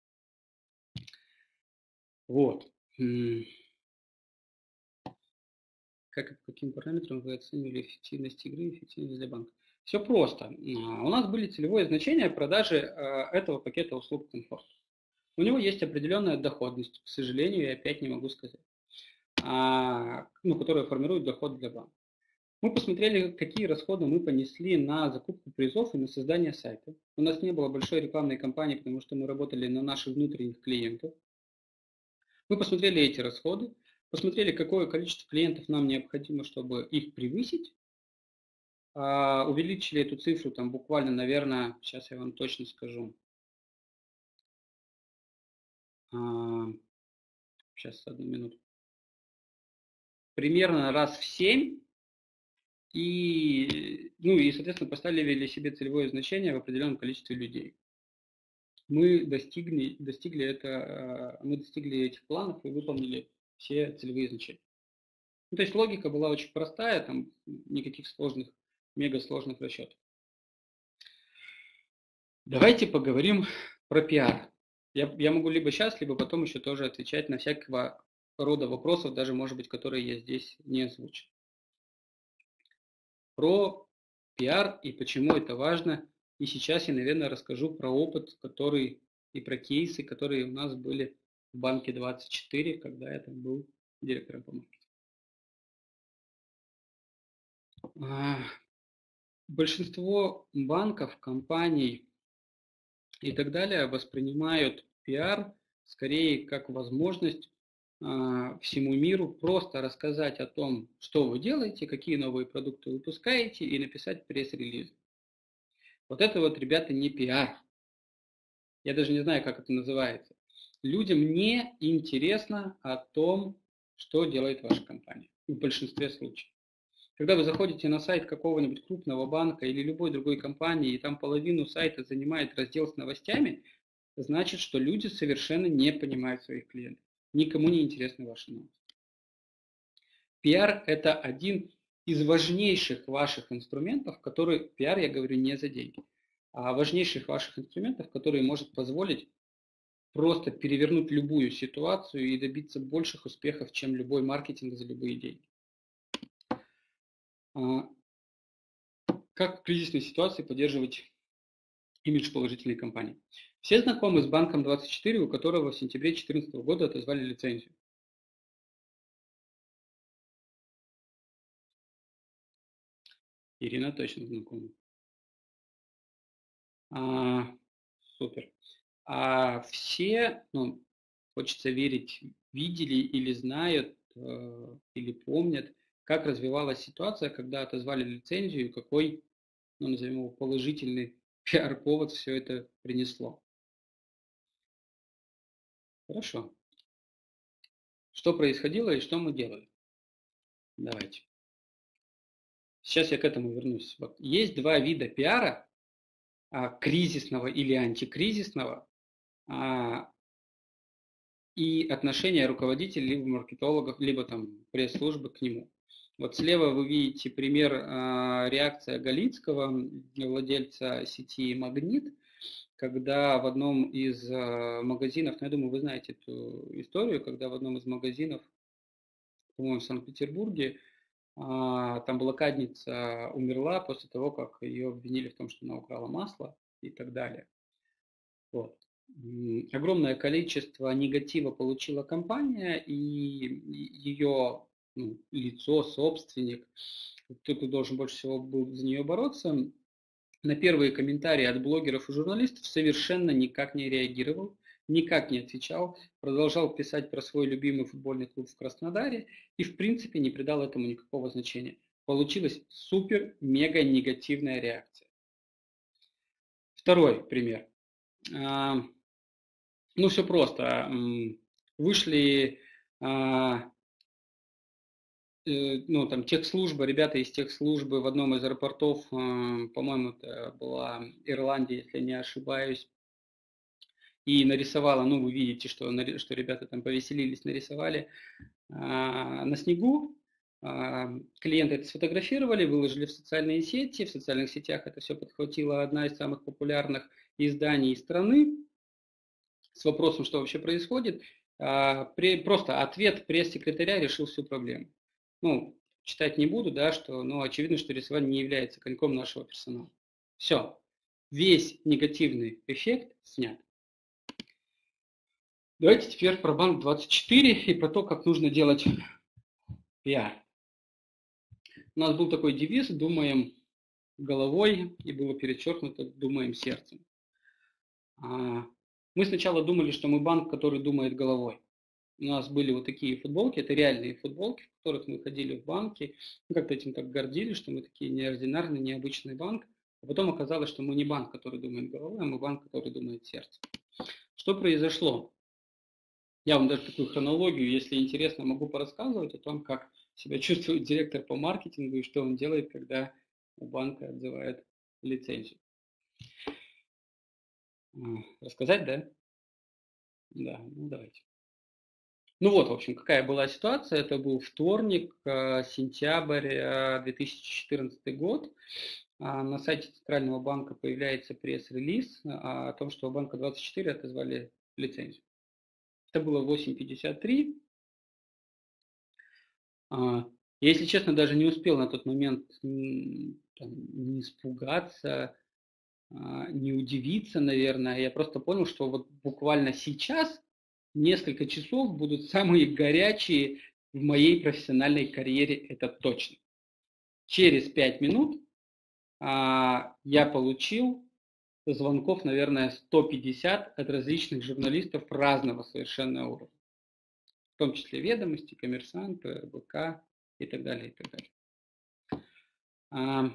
Вот. Как и по каким параметрам вы оценивали эффективность игры и эффективность для банка? Все просто. У нас были целевое значение продажи этого пакета услуг комфорт. У него есть определенная доходность, к сожалению, я опять не могу сказать, ну, которая формирует доход для банка. Мы посмотрели, какие расходы мы понесли на закупку призов и на создание сайта. У нас не было большой рекламной кампании, потому что мы работали на наших внутренних клиентов. Мы посмотрели эти расходы, посмотрели, какое количество клиентов нам необходимо, чтобы их превысить. Увеличили эту цифру там буквально, наверное, сейчас я вам точно скажу. Сейчас, одну минуту. Примерно раз в семь. И, ну, и, соответственно, поставили себе целевое значение в определенном количестве людей. Мы достигли, достигли, это, мы достигли этих планов и выполнили все целевые значения. Ну, то есть логика была очень простая, там никаких сложных, мега сложных расчетов. Давайте поговорим про пиар. Я, я могу либо сейчас, либо потом еще тоже отвечать на всякого рода вопросов, даже, может быть, которые я здесь не озвучил. Про пиар и почему это важно. И сейчас я, наверное, расскажу про опыт, который и про кейсы, которые у нас были в банке двадцать четыре, когда я там был директором по маркетингу. Большинство банков, компаний и так далее воспринимают пиар скорее как возможность всему миру просто рассказать о том, что вы делаете, какие новые продукты выпускаете, и написать пресс-релиз. Вот это вот, ребята, не пиар. Я даже не знаю, как это называется. Людям не интересно о том, что делает ваша компания. В большинстве случаев. Когда вы заходите на сайт какого-нибудь крупного банка или любой другой компании, и там половину сайта занимает раздел с новостями, значит, что люди совершенно не понимают своих клиентов. Никому не интересны ваши новости. Пиар – это один из важнейших ваших инструментов, который, пиар, я говорю, не за деньги, а важнейших ваших инструментов, который может позволить просто перевернуть любую ситуацию и добиться больших успехов, чем любой маркетинг за любые деньги. Как в кризисной ситуации поддерживать имидж положительной компании? Все знакомы с банком двадцать четыре, у которого в сентябре две тысячи четырнадцатого года отозвали лицензию. Ирина точно знакома. А, супер. А все, ну, хочется верить, видели или знают, э, или помнят, как развивалась ситуация, когда отозвали лицензию, и какой, ну, назовем его, положительный пиар-повод все это принесло. Хорошо. Что происходило и что мы делали? Давайте. Сейчас я к этому вернусь. Вот есть два вида пиара, а, кризисного или антикризисного, а, и отношения руководителя, либо маркетологов, либо там пресс-службы к нему. Вот слева вы видите пример, а, реакция Галицкого, владельца сети «Магнит», когда в одном из а, магазинов, ну, я думаю, вы знаете эту историю, когда в одном из магазинов, по-моему, в Санкт-Петербурге, а, там блокадница умерла после того, как ее обвинили в том, что она украла масло и так далее. Вот. Огромное количество негатива получила компания, и ее ну, лицо, собственник, тот, кто должен больше всего был за нее бороться, на первые комментарии от блогеров и журналистов совершенно никак не реагировал, никак не отвечал, продолжал писать про свой любимый футбольный клуб в Краснодаре и в принципе не придал этому никакого значения. Получилась супер-мега негативная реакция. Второй пример. Ну, все просто. Вышли ну, там, техслужба, ребята из техслужбы в одном из аэропортов, по-моему, это была Ирландия, если я не ошибаюсь, и нарисовала, ну, вы видите, что, что ребята там повеселились, нарисовали на снегу. Клиенты это сфотографировали, выложили в социальные сети. В социальных сетях это все подхватила одна из самых популярных изданий страны с вопросом, что вообще происходит. Просто ответ пресс-секретаря решил всю проблему. Ну, читать не буду, да, что, ну, очевидно, что рисование не является коньком нашего персонала. Все. Весь негативный эффект снят. Давайте теперь про банк двадцать четыре и про то, как нужно делать пиар. У нас был такой девиз «Думаем головой» и было перечеркнуто «Думаем сердцем». Мы сначала думали, что мы банк, который думает головой. У нас были вот такие футболки, это реальные футболки, в которых мы ходили в банки, мы как-то этим так гордились, что мы такие неординарный, необычный банк. А потом оказалось, что мы не банк, который думает головой, а мы банк, который думает сердцем. Что произошло? Я вам даже такую хронологию, если интересно, могу порассказывать о том, как себя чувствует директор по маркетингу и что он делает, когда у банка отзывают лицензию. Рассказать, да? Да, ну давайте. Ну вот, в общем, какая была ситуация. Это был вторник, сентябрь две тысячи четырнадцатый год. На сайте Центрального банка появляется пресс-релиз о том, что у банка двадцать четыре отозвали лицензию. Это было восемь пятьдесят три. Я, если честно, даже не успел на тот момент там, не испугаться, не удивиться, наверное. Я просто понял, что вот буквально сейчас несколько часов будут самые горячие в моей профессиональной карьере, это точно. Через пять минут а, я получил звонков, наверное, сто пятьдесят от различных журналистов разного совершенно уровня. В том числе «Ведомости», «Коммерсант», ВК и так далее, и так далее. А,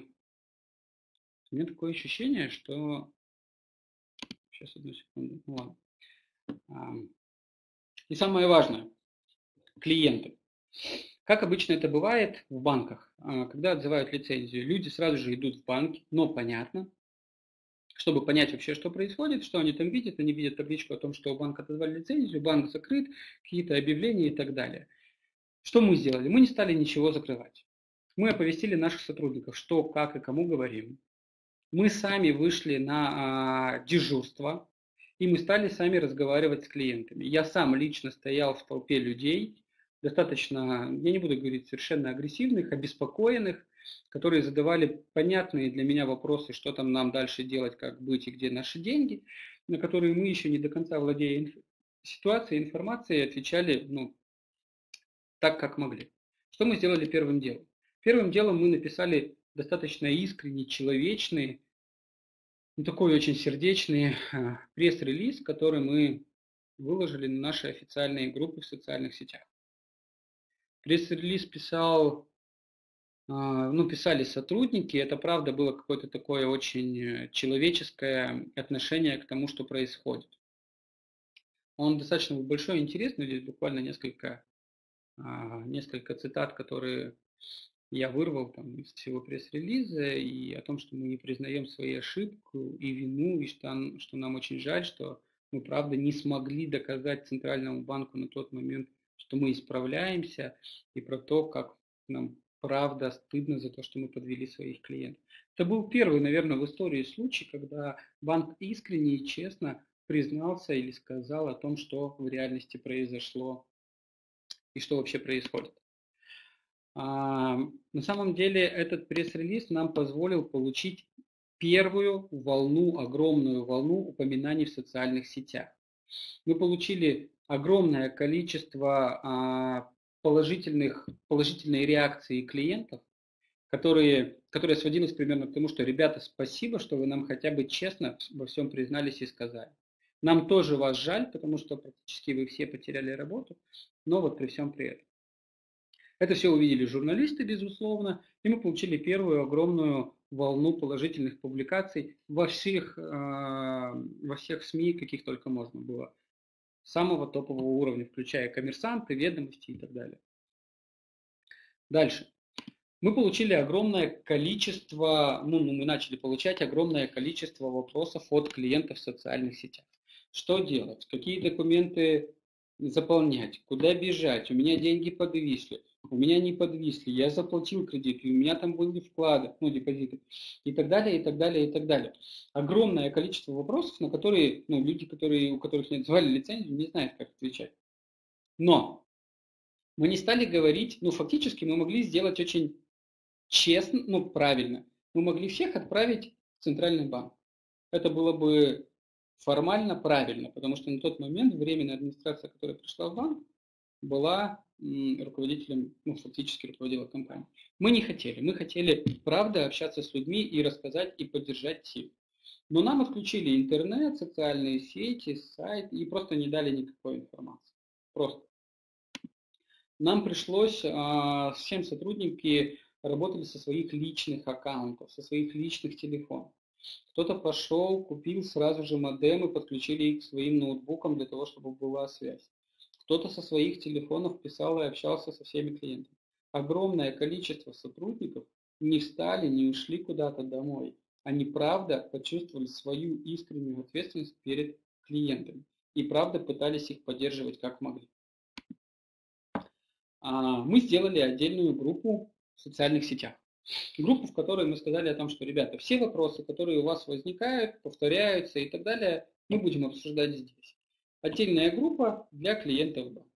у меня такое ощущение, что... Сейчас, одну секунду. Ну ладно. А, и самое важное. Клиенты. Как обычно это бывает в банках, когда отзывают лицензию, люди сразу же идут в банк, но понятно, чтобы понять вообще, что происходит, что они там видят, они видят табличку о том, что у банка отозвали лицензию, банк закрыт, какие-то объявления и так далее. Что мы сделали? Мы не стали ничего закрывать. Мы оповестили наших сотрудников, что, как и кому говорим. Мы сами вышли на а, дежурство, и мы стали сами разговаривать с клиентами. Я сам лично стоял в толпе людей, достаточно, я не буду говорить совершенно агрессивных, обеспокоенных, которые задавали понятные для меня вопросы, что там нам дальше делать, как быть и где наши деньги, на которые мы еще не до конца владея инф... ситуацией, информацией, отвечали ну, так, как могли. Что мы сделали первым делом? Первым делом мы написали достаточно искренний, человечный, ну, такой очень сердечный пресс-релиз, который мы выложили на наши официальные группы в социальных сетях. Пресс-релиз писал, ну, писали сотрудники, это правда было какое-то такое очень человеческое отношение к тому, что происходит. Он достаточно большой и интересный, здесь буквально несколько, несколько цитат, которые я вырвал там, из всего пресс-релиза, и о том, что мы не признаем свою ошибку и вину, и что, что нам очень жаль, что мы, правда, не смогли доказать Центральному банку на тот момент, что мы исправляемся, и про то, как нам правда стыдно за то, что мы подвели своих клиентов. Это был первый, наверное, в истории случай, когда банк искренне и честно признался или сказал о том, что в реальности произошло и что вообще происходит. А, на самом деле этот пресс-релиз нам позволил получить первую волну, огромную волну упоминаний в социальных сетях. Мы получили огромное количество а, положительных, положительной реакции клиентов, которые, которые сводились примерно к тому, что ребята, спасибо, что вы нам хотя бы честно во всем признались и сказали. Нам тоже вас жаль, потому что практически вы все потеряли работу, но вот при всем при этом. Это все увидели журналисты, безусловно, и мы получили первую огромную волну положительных публикаций во всех, во всех СМИ, каких только можно было. Самого топового уровня, включая коммерсанты, ведомости и так далее. Дальше. Мы получили огромное количество, ну, мы начали получать огромное количество вопросов от клиентов в социальных сетях. Что делать? Какие документы заполнять? Куда бежать? У меня деньги подвисли. У меня не подвисли. Я заплатил кредит. И у меня там были вклады, ну, депозиты. И так далее, и так далее, и так далее. Огромное количество вопросов, на которые, ну, люди, которые, у которых не отзывали лицензию, не знают, как отвечать. Но мы не стали говорить, ну, фактически мы могли сделать очень честно, ну, правильно. Мы могли всех отправить в Центральный банк. Это было бы формально правильно, потому что на тот момент временная администрация, которая пришла в банк, была руководителем, ну, фактически руководила компанией. Мы не хотели. Мы хотели, правда, общаться с людьми и рассказать, и поддержать теam. Но нам отключили интернет, социальные сети, сайт и просто не дали никакой информации. Просто. Нам пришлось, а, всем сотрудники работали со своих личных аккаунтов, со своих личных телефонов. Кто-то пошел, купил сразу же модем и подключили их к своим ноутбукам для того, чтобы была связь. Кто-то со своих телефонов писал и общался со всеми клиентами. Огромное количество сотрудников не встали, не ушли куда-то домой. Они правда почувствовали свою искреннюю ответственность перед клиентами. И правда пытались их поддерживать как могли. Мы сделали отдельную группу в социальных сетях. Группу, в которой мы сказали о том, что, ребята, все вопросы, которые у вас возникают, повторяются и так далее, мы будем обсуждать здесь. Отдельная группа для клиентов банка.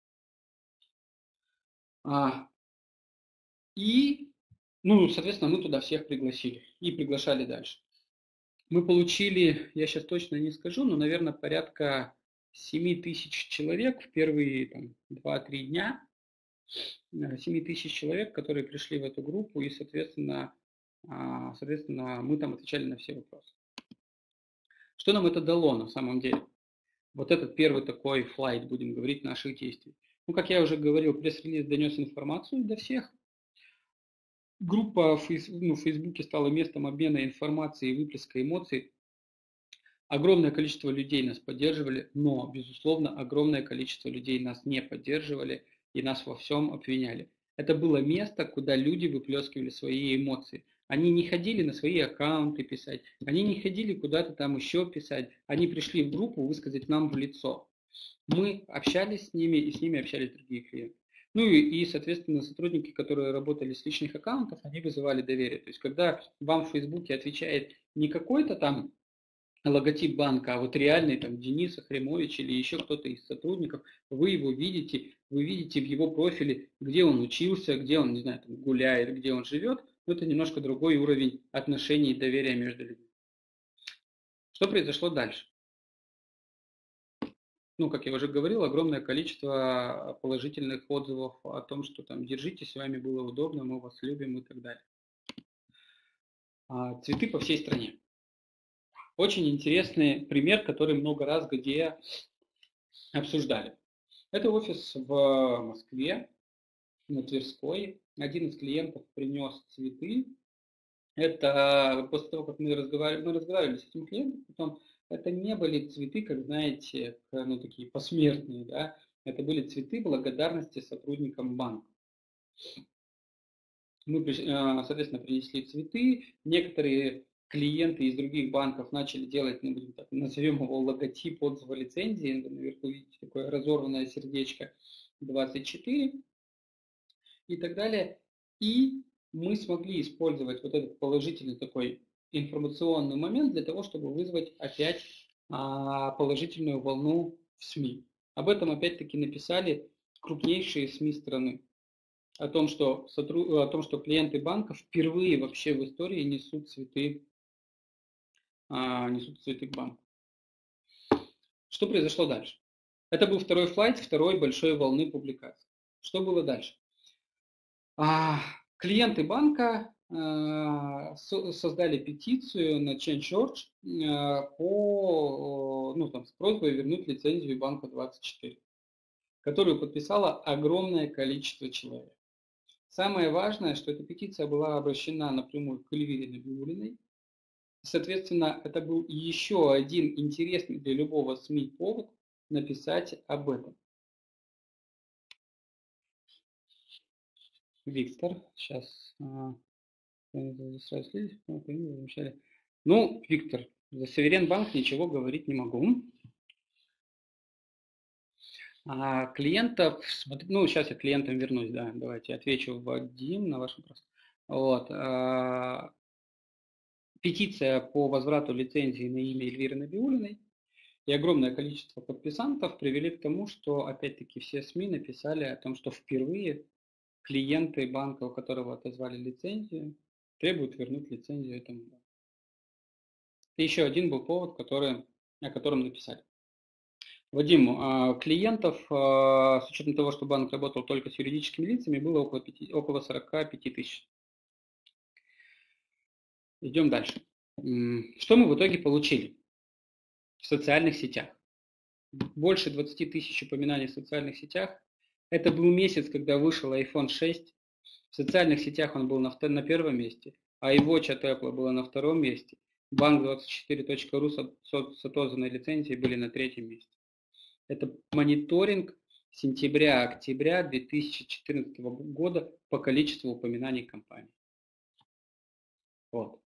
А, и, ну, соответственно, мы туда всех пригласили и приглашали дальше. Мы получили, я сейчас точно не скажу, но, наверное, порядка семь тысяч человек в первые там, два-три дня. семь тысяч человек, которые пришли в эту группу, и, соответственно, соответственно, мы там отвечали на все вопросы. Что нам это дало на самом деле? Вот этот первый такой флайт, будем говорить, наших действий. Ну, как я уже говорил, пресс-релиз донес информацию до всех. Группа в ну, Фейсбуке стала местом обмена информацией и выплеска эмоций. Огромное количество людей нас поддерживали, но, безусловно, огромное количество людей нас не поддерживали и нас во всем обвиняли. Это было место, куда люди выплескивали свои эмоции. Они не ходили на свои аккаунты писать, они не ходили куда-то там еще писать. Они пришли в группу высказать нам в лицо. Мы общались с ними, и с ними общались другие клиенты. Ну и, и, соответственно, сотрудники, которые работали с личных аккаунтов, они вызывали доверие. То есть, когда вам в Фейсбуке отвечает не какой-то там логотип банка, а вот реальный там Денис Ахремович или еще кто-то из сотрудников, вы его видите, вы видите в его профиле, где он учился, где он, не знаю, там, гуляет, где он живет, но это немножко другой уровень отношений и доверия между людьми. Что произошло дальше? Ну, как я уже говорил, огромное количество положительных отзывов о том, что там держитесь, с вами было удобно, мы вас любим и так далее. Цветы по всей стране. Очень интересный пример, который много раз где обсуждали. Это офис в Москве, на Тверской. Один из клиентов принес цветы. Это после того, как мы разговаривали, мы разговаривали с этим клиентом, потом это не были цветы, как знаете, ну, такие посмертные, да. Это были цветы благодарности сотрудникам банка. Мы, соответственно, принесли цветы. Некоторые клиенты из других банков начали делать, ну, будем так, назовем его логотип отзыва лицензии. Наверху видите такое разорванное сердечко двадцать четыре и так далее. И мы смогли использовать вот этот положительный такой информационный момент для того, чтобы вызвать опять а, положительную волну в СМИ. Об этом опять-таки написали крупнейшие СМИ страны. о том, что, сотруд... о том, что клиенты банка впервые вообще в истории несут цветы, а, несут цветы к банку. Что произошло дальше? Это был второй флайт, второй большой волны публикаций. Что было дальше? А, клиенты банка а, со- создали петицию на Change точка орг а, по, ну, там, с просьбой вернуть лицензию банка двадцать четыре, которую подписало огромное количество человек. Самое важное, что эта петиция была обращена напрямую к Эльвире Набиуллиной. Соответственно, это был еще один интересный для любого СМИ повод написать об этом. Виктор, сейчас а, сразу следующий, вначале. Ну, Виктор, за Северенбанк ничего говорить не могу. А клиентов, смотри- ну, сейчас я к клиентам вернусь, да, давайте отвечу, Вадим, на ваш вопрос. Вот, а, петиция по возврату лицензии на имя Эльвиры Набиуллиной и огромное количество подписантов привели к тому, что опять-таки все СМИ написали о том, что впервые клиенты банка, у которого отозвали лицензию, требуют вернуть лицензию этому банку. И еще один был повод, который, о котором написали. Вадим, а, клиентов, а, с учетом того, что банк работал только с юридическими лицами, было около, пяти, около сорок пять тысяч. Идем дальше. Что мы в итоге получили в социальных сетях? Больше двадцати тысяч упоминаний в социальных сетях. Это был месяц, когда вышел айфон шесть. В социальных сетях он был на, на первом месте, а iWatch от Apple было на втором месте. банк двадцать четыре точка ру с, с отозванной лицензией были на третьем месте. Это мониторинг сентября-октября две тысячи четырнадцатого года по количеству упоминаний компаний. Вот.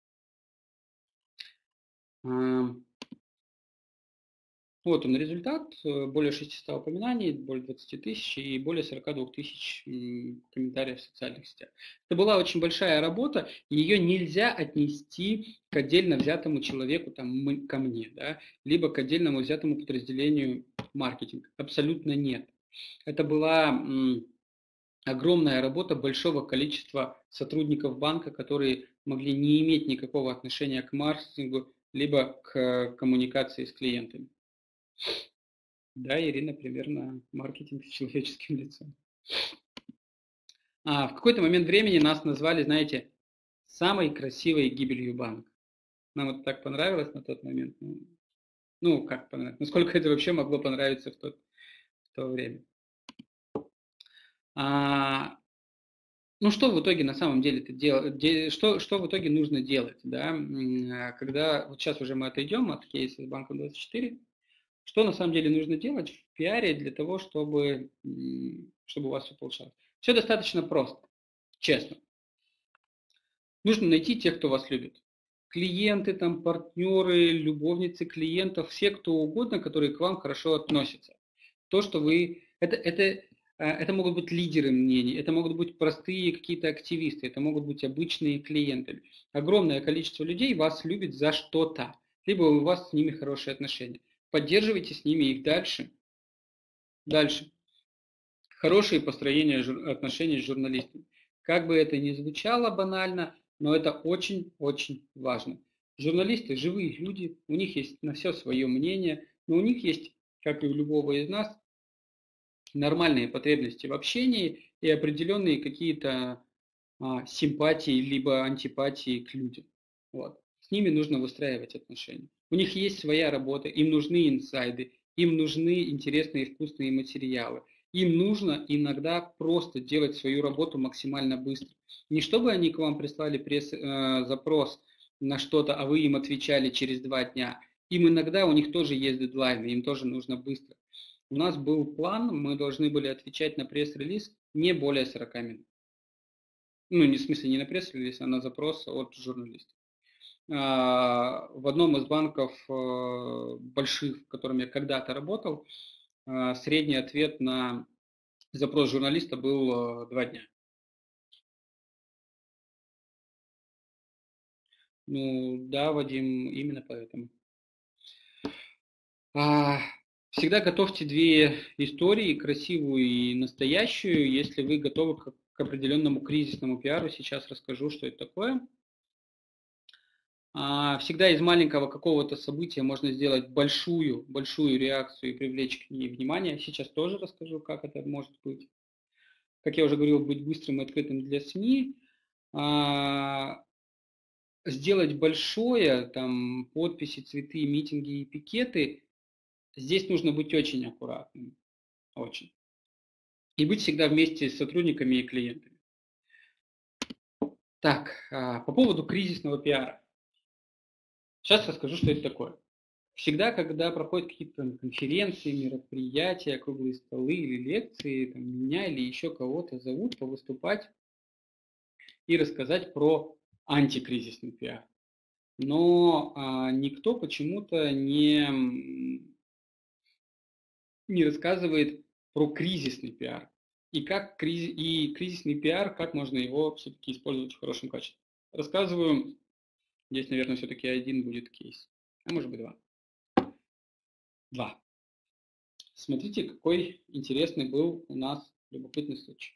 Вот он результат, более шестисот упоминаний, более двадцати тысяч и более сорока двух тысяч комментариев в социальных сетях. Это была очень большая работа, ее нельзя отнести к отдельно взятому человеку, там, ко мне, да, либо к отдельному взятому подразделению маркетинга. Абсолютно нет. Это была м, огромная работа большого количества сотрудников банка, которые могли не иметь никакого отношения к маркетингу, либо к коммуникации с клиентами. Да, Ирина примерно маркетинг с человеческим лицом. А в какой-то момент времени нас назвали, знаете, самой красивой гибелью банка. Нам это так понравилось на тот момент. Ну, ну как понравилось? Насколько это вообще могло понравиться в, тот, в то время. А, ну что в итоге на самом деле это делать? Что, что в итоге нужно делать? Да? Когда, вот сейчас уже мы отойдем от кейса с банком двадцать четыре. Что на самом деле нужно делать в пиаре для того, чтобы, чтобы у вас все получалось? Все достаточно просто, честно. Нужно найти тех, кто вас любит. Клиенты, там, партнеры, любовницы клиентов, все кто угодно, которые к вам хорошо относятся. То, что вы... Это, это, это могут быть лидеры мнений, это могут быть простые какие-то активисты, это могут быть обычные клиенты. Огромное количество людей вас любит за что-то, либо у вас с ними хорошие отношения. Поддерживайте с ними их дальше. Дальше. Хорошие построения отношений с журналистами. Как бы это ни звучало банально, но это очень-очень важно. Журналисты – живые люди, у них есть на все свое мнение, но у них есть, как и у любого из нас, нормальные потребности в общении и определенные какие-то а, симпатии либо антипатии к людям. Вот. С ними нужно выстраивать отношения. У них есть своя работа, им нужны инсайды, им нужны интересные и вкусные материалы. Им нужно иногда просто делать свою работу максимально быстро. Не чтобы они к вам прислали пресс-запрос на что-то, а вы им отвечали через два дня. Им иногда, у них тоже есть дедлайны, им тоже нужно быстро. У нас был план, мы должны были отвечать на пресс-релиз не более сорока минут. Ну, не в смысле не на пресс-релиз, а на запрос от журналистов. В одном из банков больших, в котором я когда-то работал, средний ответ на запрос журналиста был два дня. Ну да, Вадим, именно поэтому. Всегда готовьте две истории, красивую и настоящую, если вы готовы к, к определенному кризисному пиару. Сейчас расскажу, что это такое. А, Всегда из маленького какого-то события можно сделать большую, большую реакцию и привлечь к ней внимание. Сейчас тоже расскажу, как это может быть. Как я уже говорил, быть быстрым и открытым для СМИ. А, Сделать большое, там, подписи, цветы, митинги и пикеты. Здесь нужно быть очень аккуратным. Очень. И быть всегда вместе с сотрудниками и клиентами. Так, по поводу кризисного пиара. Сейчас расскажу, что это такое. Всегда, когда проходят какие-то конференции, мероприятия, круглые столы или лекции, там, меня или еще кого-то зовут повыступать и рассказать про антикризисный пиар. Но а, никто почему-то не, не рассказывает про кризисный пиар. И как кризи- и кризисный пиар, как можно его все-таки использовать в хорошем качестве. Рассказываю, здесь, наверное, все-таки один будет кейс, а может быть два. Два. Смотрите, какой интересный был у нас любопытный случай.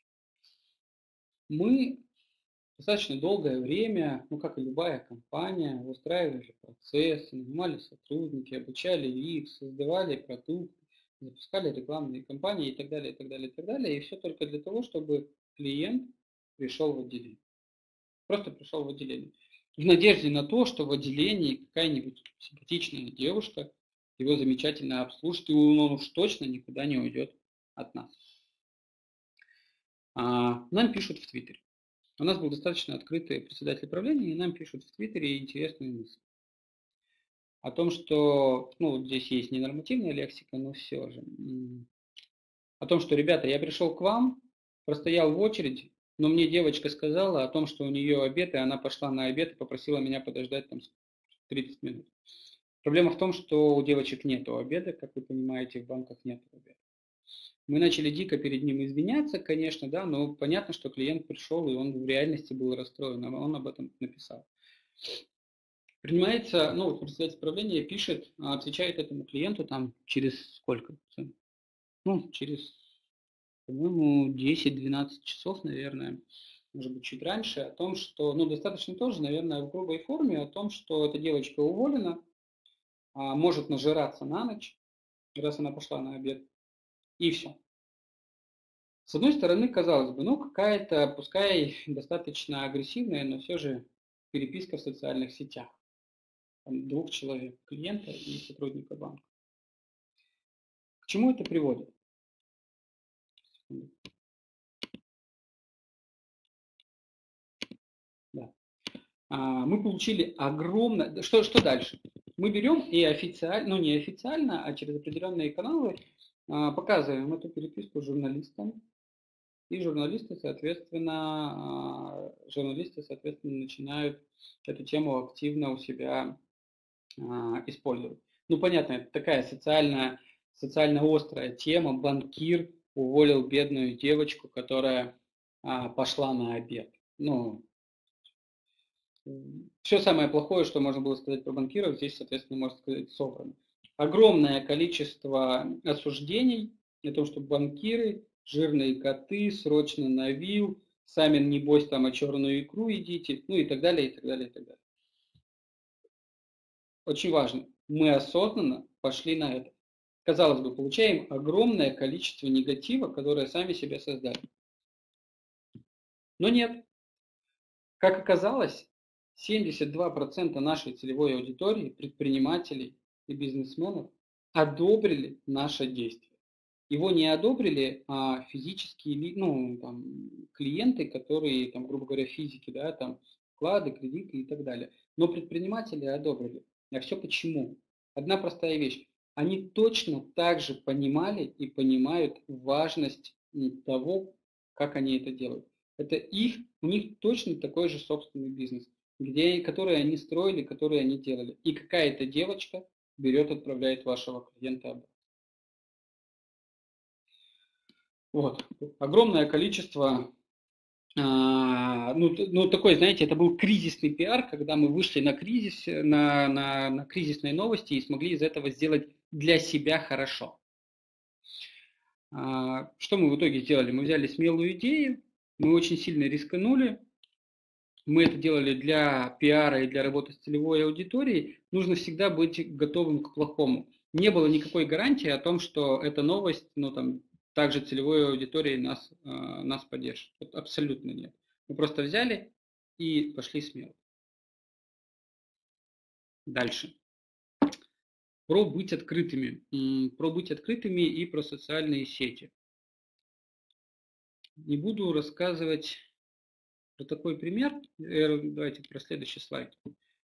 Мы достаточно долгое время, ну как и любая компания, устраивали процессы, нанимали сотрудники, обучали их, создавали продукты, запускали рекламные кампании и так далее, и так далее, и так далее. И все только для того, чтобы клиент пришел в отделение. Просто пришел в отделение. В надежде на то, что в отделении какая-нибудь симпатичная девушка его замечательно обслужит, и он уж точно никуда не уйдет от нас. А, нам пишут в Твиттере. У нас был достаточно открытый председатель правления, и нам пишут в Твиттере интересную мысль. О том, что, ну, здесь есть ненормативная лексика, но все же. О том, что, ребята, я пришел к вам, простоял в очереди, но мне девочка сказала о том, что у нее обед, и она пошла на обед и попросила меня подождать там тридцать минут. Проблема в том, что у девочек нету обеда, как вы понимаете, в банках нету обеда. Мы начали дико перед ним извиняться, конечно, да, но понятно, что клиент пришел, и он в реальности был расстроен, он об этом написал. Принимается, ну, вот председатель правления пишет, отвечает этому клиенту там через сколько? Ну, через, по-моему, десять-двенадцать часов, наверное, может быть, чуть раньше, о том, что, ну, достаточно тоже, наверное, в грубой форме, о том, что эта девочка уволена, а, может нажираться на ночь, раз она пошла на обед, и все. С одной стороны, казалось бы, ну, какая-то, пускай достаточно агрессивная, но все же переписка в социальных сетях. Там, двух человек, клиента и сотрудника банка. К чему это приводит? Да. А, мы получили огромное... Что, что дальше? Мы берем и официально, ну не официально, а через определенные каналы а, показываем эту переписку журналистам. И журналисты, соответственно, журналисты, соответственно, начинают эту тему активно у себя а, использовать. Ну, понятно, это такая социальная, социально острая тема. Банкир уволил бедную девочку, которая а, пошла на обед. Ну, все самое плохое, что можно было сказать про банкиров, здесь, соответственно, можно сказать собрано. Огромное количество осуждений о том, что банкиры, жирные коты, срочно на вил, сами, небось, там, о черную икру идите, ну и так далее, и так далее, и так далее. Очень важно, мы осознанно пошли на это. Казалось бы, получаем огромное количество негатива, которое сами себе создали. Но нет. Как оказалось, семьдесят два процента нашей целевой аудитории, предпринимателей и бизнесменов, одобрили наше действие. Его не одобрили а физические, ну, там, клиенты, которые, там, грубо говоря, физики, да, там, вклады, кредиты и так далее. Но предприниматели одобрили. А все почему? Одна простая вещь. Они точно так же понимали и понимают важность того, как они это делают. Это их, у них точно такой же собственный бизнес, где, который они строили, который они делали. И какая-то девочка берет, отправляет вашего клиента обратно. Вот. Огромное количество, а, ну, ну, такой, знаете, это был кризисный пиар, когда мы вышли на кризис, на, на, на кризисные новости и смогли из этого сделать для себя хорошо. Что мы в итоге сделали? Мы взяли смелую идею, мы очень сильно рисканули, мы это делали для пиара и для работы с целевой аудиторией. Нужно всегда быть готовым к плохому. Не было никакой гарантии о том, что эта новость, ну там, также целевой аудиторией нас, нас поддержит. Вот абсолютно нет. Мы просто взяли и пошли смело. Дальше. Про быть открытыми. Про быть открытыми и про социальные сети. Не буду рассказывать про такой пример. Давайте про следующий слайд.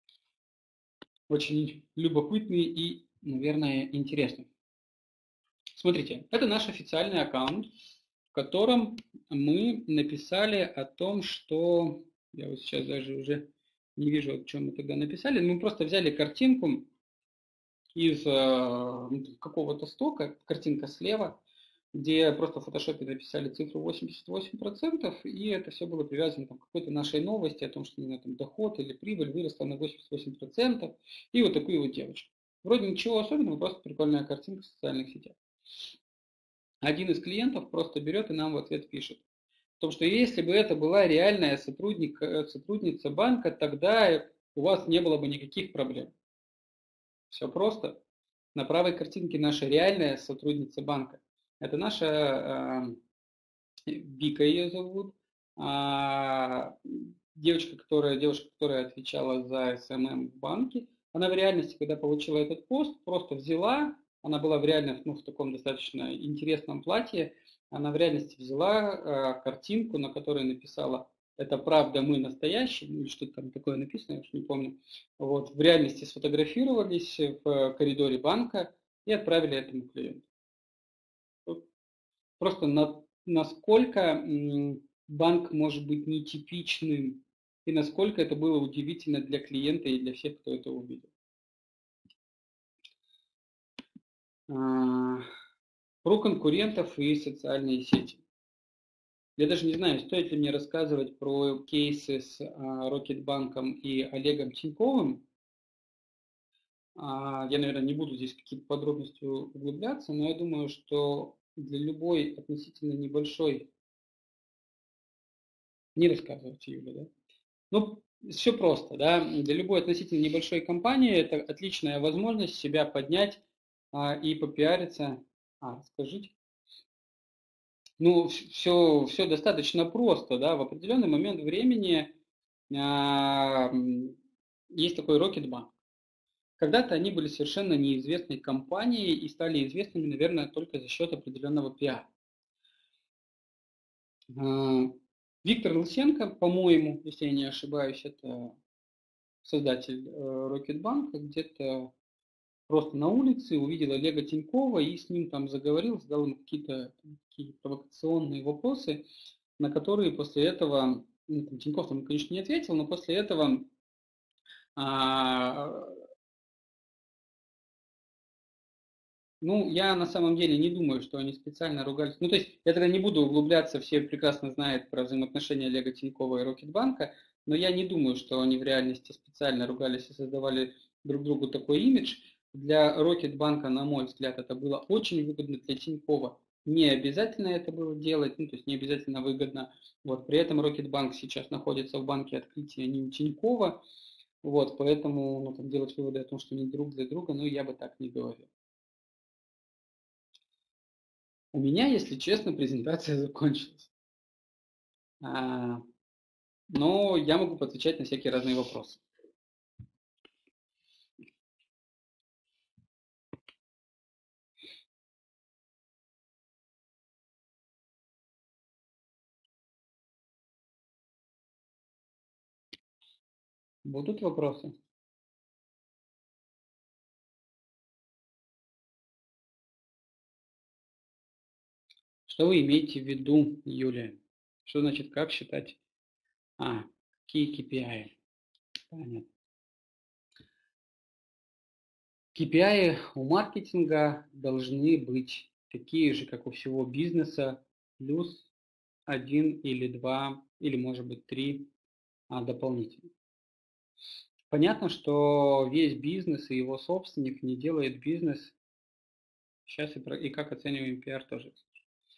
Очень любопытный и, наверное, интересный. Смотрите, это наш официальный аккаунт, в котором мы написали о том, что... Я вот сейчас даже уже не вижу, о чем мы тогда написали. Мы просто взяли картинку из э, какого-то стока, картинка слева, где просто в фотошопе написали цифру восемьдесят восемь процентов, и это все было привязано там, к какой-то нашей новости о том, что не знаю, там, доход или прибыль выросла на восемьдесят восемь процентов, и вот такую вот девочку. Вроде ничего особенного, просто прикольная картинка в социальных сетях. Один из клиентов просто берет и нам в ответ пишет, о том, что если бы это была реальная сотрудник, сотрудница банка, тогда у вас не было бы никаких проблем. Все просто. На правой картинке наша реальная сотрудница банка. Это наша э, Вика, ее зовут, э, девочка, которая, девушка, которая отвечала за эс эм эм в банке. Она в реальности, когда получила этот пост, просто взяла, она была в реальности, ну, в таком достаточно интересном платье, она в реальности взяла э, картинку, на которой написала «Это правда, мы настоящие», или что-то там такое написано, я уж не помню. Вот, в реальности сфотографировались в коридоре банка и отправили этому клиенту. Просто на, насколько банк может быть нетипичным и насколько это было удивительно для клиента и для всех, кто это увидел. Про конкурентов и социальные сети. Я даже не знаю, стоит ли мне рассказывать про кейсы с Рокетбанком и Олегом Тиньковым. Я, наверное, не буду здесь какие-то подробности углубляться, но я думаю, что для любой относительно небольшой... Не рассказывайте, Юля, да? Ну, все просто, да. Для любой относительно небольшой компании это отличная возможность себя поднять а, и попиариться. А, скажите. Ну, все, все достаточно просто, да. В определенный момент времени а, есть такой Рокетбанк. Когда-то они были совершенно неизвестной компанией и стали известными, наверное, только за счет определенного пиара. Виктор Лысенко, по-моему, если я не ошибаюсь, это создатель Рокетбанка, где-то просто на улице увидел Олега Тинькова и с ним там заговорил, задал ему какие-то такие провокационные вопросы, на которые после этого, ну, там, Тиньков там, конечно, не ответил, но после этого а, ну, я на самом деле не думаю, что они специально ругались. Ну, то есть, я тогда не буду углубляться, все прекрасно знают про взаимоотношения Олега Тинькова и Рокетбанка, но я не думаю, что они в реальности специально ругались и создавали друг другу такой имидж. Для Рокетбанка, на мой взгляд, это было очень выгодно, для Тинькова не обязательно это было делать, ну, то есть не обязательно выгодно. Вот, при этом Рокетбанк сейчас находится в банке открытия не у Тинькова, вот, поэтому ну, там, делать выводы о том, что они друг для друга, ну, я бы так не говорил. У меня, если честно, презентация закончилась. А, но я могу поотвечать на всякие разные вопросы. Будут вопросы? Что вы имеете в виду, Юлия? Что значит, как считать? А, какие кей пи ай? Понятно. кей пи ай у маркетинга должны быть такие же, как у всего бизнеса, плюс один или два, или может быть три а, дополнительно. Понятно, что весь бизнес и его собственник не делает бизнес. Сейчас и, про, и как оцениваем пиар тоже.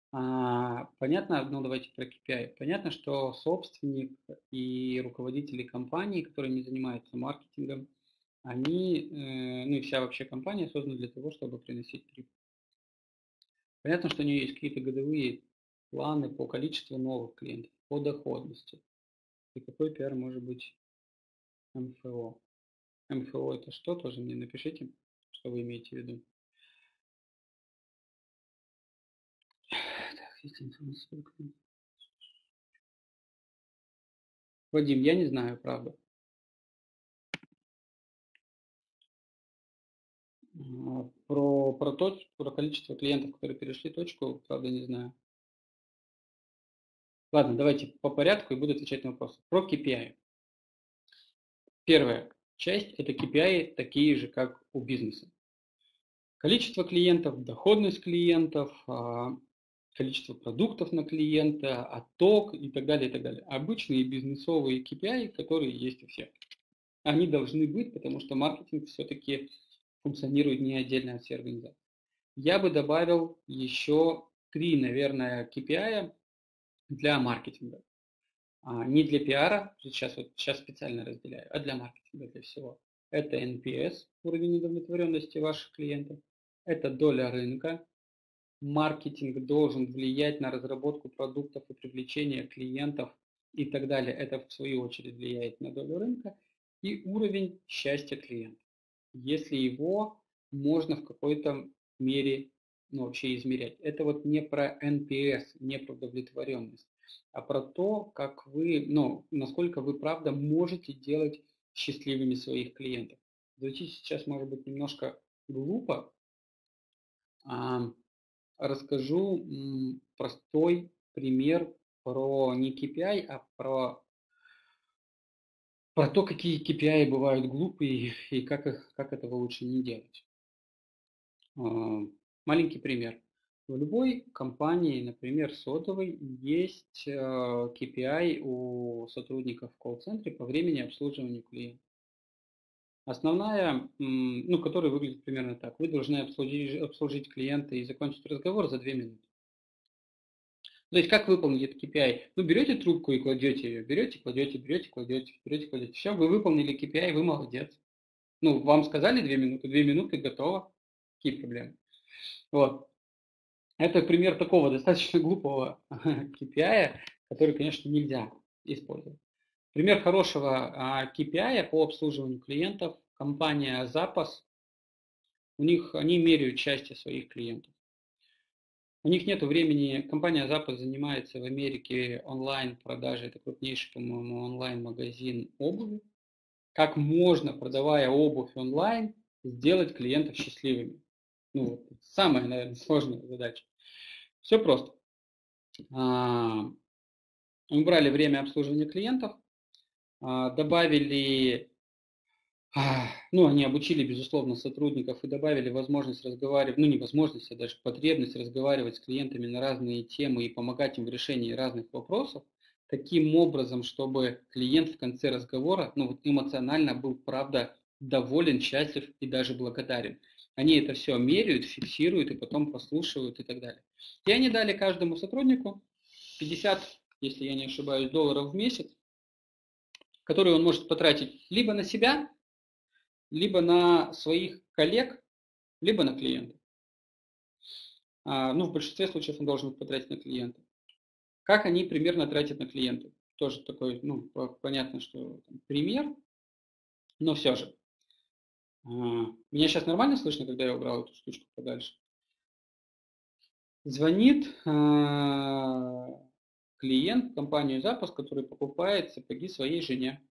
А, понятно, ну давайте про кей пи ай. Понятно, что собственник и руководители компании, которые не занимаются маркетингом, они, э, ну и вся вообще компания создана для того, чтобы приносить прибыль. Понятно, что у нее есть какие-то годовые планы по количеству новых клиентов, по доходности. И какой пиар может быть эм эф о? эм эф о это что? Тоже мне напишите, что вы имеете в виду. Так, есть информация. Вадим, я не знаю, правда. А, Про, про, то, про количество клиентов, которые перешли точку, правда, не знаю. Ладно, давайте по порядку и буду отвечать на вопросы. Про кей пи ай. Первая часть – это кей пи ай такие же, как у бизнеса. Количество клиентов, доходность клиентов, а, количество продуктов на клиента, отток и так далее, и так далее. Обычные бизнесовые кей пи ай, которые есть у всех. Они должны быть, потому что маркетинг все-таки функционирует не отдельно от всей организации. Я бы добавил еще три, наверное, кей пи ай для маркетинга. А, не для пиара, сейчас, вот, сейчас специально разделяю, а для маркетинга, для всего. Это эн пи эс, уровень удовлетворенности ваших клиентов. Это доля рынка. Маркетинг должен влиять на разработку продуктов и привлечение клиентов и так далее. Это в свою очередь влияет на долю рынка. И уровень счастья клиента. Если его можно в какой-то мере ну, вообще измерять. Это вот не про эн пи эс, не про удовлетворенность, а про то, как вы, ну, насколько вы правда можете делать счастливыми своих клиентов. Звучит сейчас, может быть, немножко глупо. А, расскажу м, простой пример про не кей пи ай, а про, про то, какие кей пи ай бывают глупые и как, их, как этого лучше не делать. А, маленький пример. В любой компании, например, сотовой, есть э, кей пи ай у сотрудников в колл-центре по времени обслуживания клиента. Основная, м, ну, которая выглядит примерно так. Вы должны обслужить, обслужить клиента и закончить разговор за две минуты. То есть как выполнить этот кей пи ай? Ну, берете трубку и кладете ее, берете, кладете, берете, кладете, берете, кладете. Все, вы выполнили кей пи ай, вы молодец. Ну, вам сказали две минуты, две минуты, готово. Какие проблемы? Вот. Это пример такого достаточно глупого кей пи ай, который, конечно, нельзя использовать. Пример хорошего а, кей пи ай по обслуживанию клиентов. Компания Zappos, у них, они меряют счастье своих клиентов. У них нет времени, компания Zappos занимается в Америке онлайн-продажей, это крупнейший, по-моему, онлайн-магазин обуви. Как можно, продавая обувь онлайн, сделать клиентов счастливыми? Ну, самая, наверное, сложная задача. Все просто. Убрали время обслуживания клиентов, добавили, ну, они обучили, безусловно, сотрудников и добавили возможность разговаривать, ну, не возможность, а даже потребность разговаривать с клиентами на разные темы и помогать им в решении разных вопросов, таким образом, чтобы клиент в конце разговора, ну, вот эмоционально был, правда, доволен, счастлив и даже благодарен. Они это все меряют, фиксируют и потом послушивают и так далее. И они дали каждому сотруднику пятьдесят, если я не ошибаюсь, долларов в месяц, которые он может потратить либо на себя, либо на своих коллег, либо на клиента. А, ну, в большинстве случаев он должен потратить на клиента. Как они примерно тратят на клиентов? Тоже такой, ну, понятно, что там, пример, но все же. А, меня сейчас нормально слышно, когда я убрал эту штучку подальше? Звонит а, клиент в компанию Zappos, который покупает сапоги своей жене.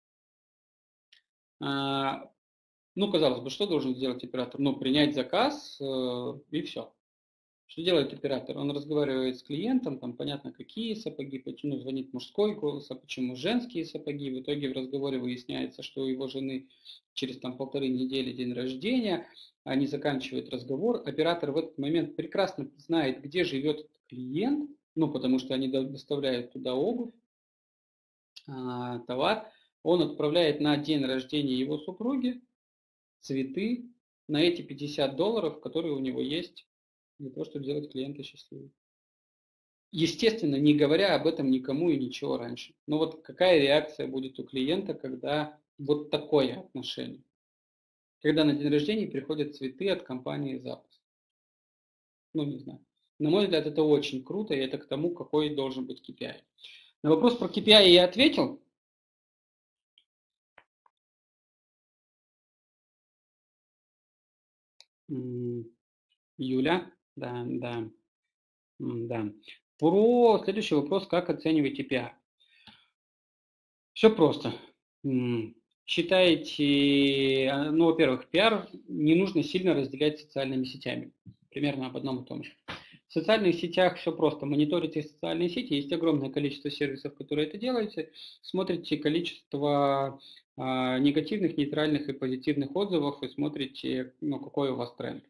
А, ну, казалось бы, что должен сделать оператор? Ну, принять заказ э, и все. Что делает оператор? Он разговаривает с клиентом, там понятно, какие сапоги, почему звонит мужской голос, а почему женские сапоги. В итоге в разговоре выясняется, что у его жены через там, полторы недели день рождения. Они заканчивают разговор. Оператор в этот момент прекрасно знает, где живет этот клиент, ну, потому что они доставляют туда обувь, а, товар. Он отправляет на день рождения его супруги цветы на эти пятьдесят долларов, которые у него есть для того, чтобы сделать клиента счастливым. естественно, не говоря об этом никому и ничего раньше. Но вот какая реакция будет у клиента, когда вот такое отношение? Когда на день рождения приходят цветы от компании «Запуск». Ну, не знаю. На мой взгляд, это очень круто, и это к тому, какой должен быть кей пи ай. На вопрос про кей пи ай я ответил. Юля, да, да, да. Про следующий вопрос, как оцениваете пиар? Все просто. Считаете, ну, во-первых, пиар не нужно сильно разделять с социальными сетями. Примерно об одном и том же. В социальных сетях все просто. Мониторите социальные сети, есть огромное количество сервисов, которые это делаете. Смотрите количество а, негативных, нейтральных и позитивных отзывов и смотрите, ну, какой у вас тренд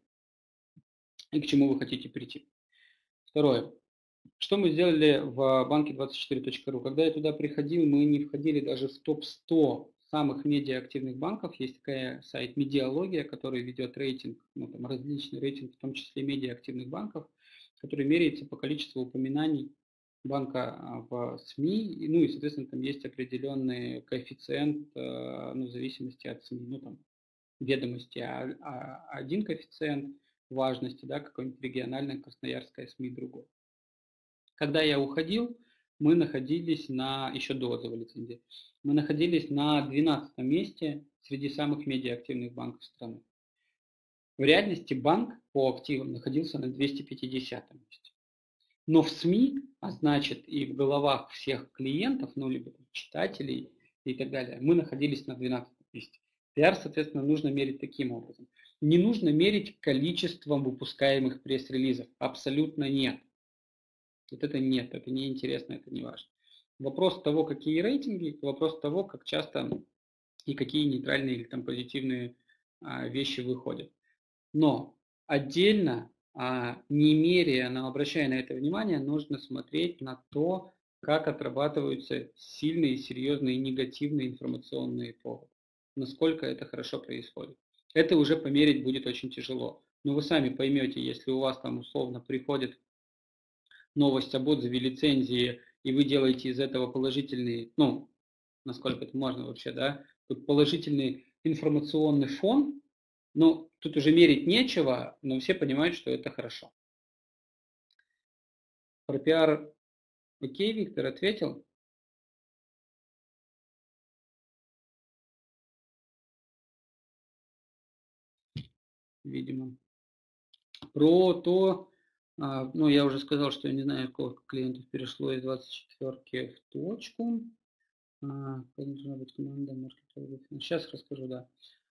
и к чему вы хотите прийти. Второе. Что мы сделали в банке двадцать четыре точка ру? Когда я туда приходил, мы не входили даже в топ сто самых медиаактивных банков. Есть такая сайт «Медиалогия», который ведет рейтинг, ну, там различный рейтинг, в том числе медиаактивных банков, который меряется по количеству упоминаний банка в СМИ. Ну и, соответственно, там есть определенный коэффициент, ну, в зависимости от СМИ, ну, там, ведомости, а, а один коэффициент важности, да, какой-нибудь региональная красноярская СМИ другой. Когда я уходил, мы находились на, еще до отзыва лицензии, мы находились на двенадцатом месте среди самых медиаактивных банков страны. В реальности банк по активам находился на двести пятидесятом месте. Но в СМИ, а значит и в головах всех клиентов, ну либо читателей и так далее, мы находились на двенадцатом месте. Пиар, соответственно, нужно мерить таким образом. Не нужно мерить количеством выпускаемых пресс-релизов. Абсолютно нет. Вот это нет, это не интересно, это не важно. Вопрос того, какие рейтинги, вопрос того, как часто и какие нейтральные или там позитивные а, вещи выходят. Но отдельно, а, не меряя, но обращая на это внимание, нужно смотреть на то, как отрабатываются сильные, серьезные, негативные информационные поводы. Насколько это хорошо происходит. Это уже померить будет очень тяжело. Но вы сами поймете, если у вас там условно приходит новость об отзыве лицензии, и вы делаете из этого положительный, ну, насколько это можно вообще, да, положительный информационный фон, ну, тут уже мерить нечего, но все понимают, что это хорошо. Про пиар, окей, Виктор, ответил? Видимо. Про то, ну, я уже сказал, что я не знаю, сколько клиентов перешло из двадцать четвёрки в точку. Как должна быть команда маркетинга? Сейчас расскажу, да.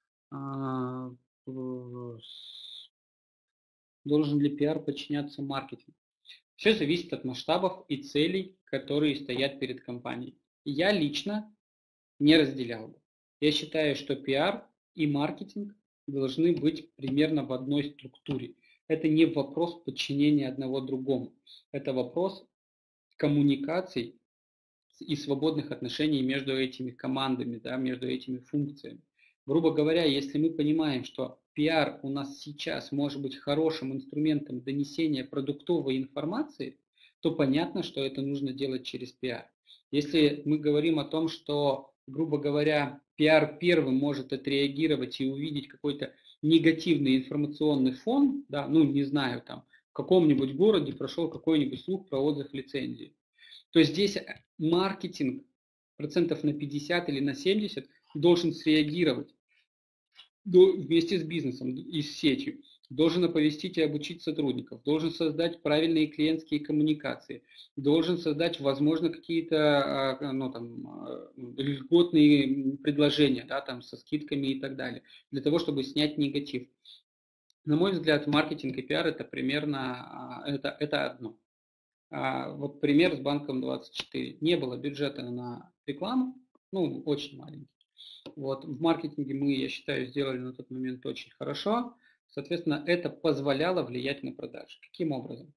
Должен ли пиар подчиняться маркетингу? Все зависит от масштабов и целей, которые стоят перед компанией. Я лично не разделял бы. Я считаю, что пиар и маркетинг должны быть примерно в одной структуре. Это не вопрос подчинения одного другому. Это вопрос коммуникаций и свободных отношений между этими командами, да, между этими функциями. Грубо говоря, если мы понимаем, что пиар у нас сейчас может быть хорошим инструментом донесения продуктовой информации, то понятно, что это нужно делать через пиар. Если мы говорим о том, что, грубо говоря, пиар первым может отреагировать и увидеть какой-то негативный информационный фон, да, ну не знаю, там в каком-нибудь городе прошел какой-нибудь слух про отзыв лицензии, то здесь маркетинг процентов на пятьдесят или на семьдесят должен среагировать вместе с бизнесом и с сетью, должен оповестить и обучить сотрудников, должен создать правильные клиентские коммуникации, должен создать, возможно, какие-то ну, там, льготные предложения, да, там, со скидками и так далее, для того, чтобы снять негатив. На мой взгляд, маркетинг и пиар это примерно это, это одно. Вот пример с банком двадцать четыре. Не было бюджета на рекламу, ну, очень маленький. Вот, в маркетинге мы, я считаю, сделали на тот момент очень хорошо. Соответственно, это позволяло влиять на продажи. Каким образом?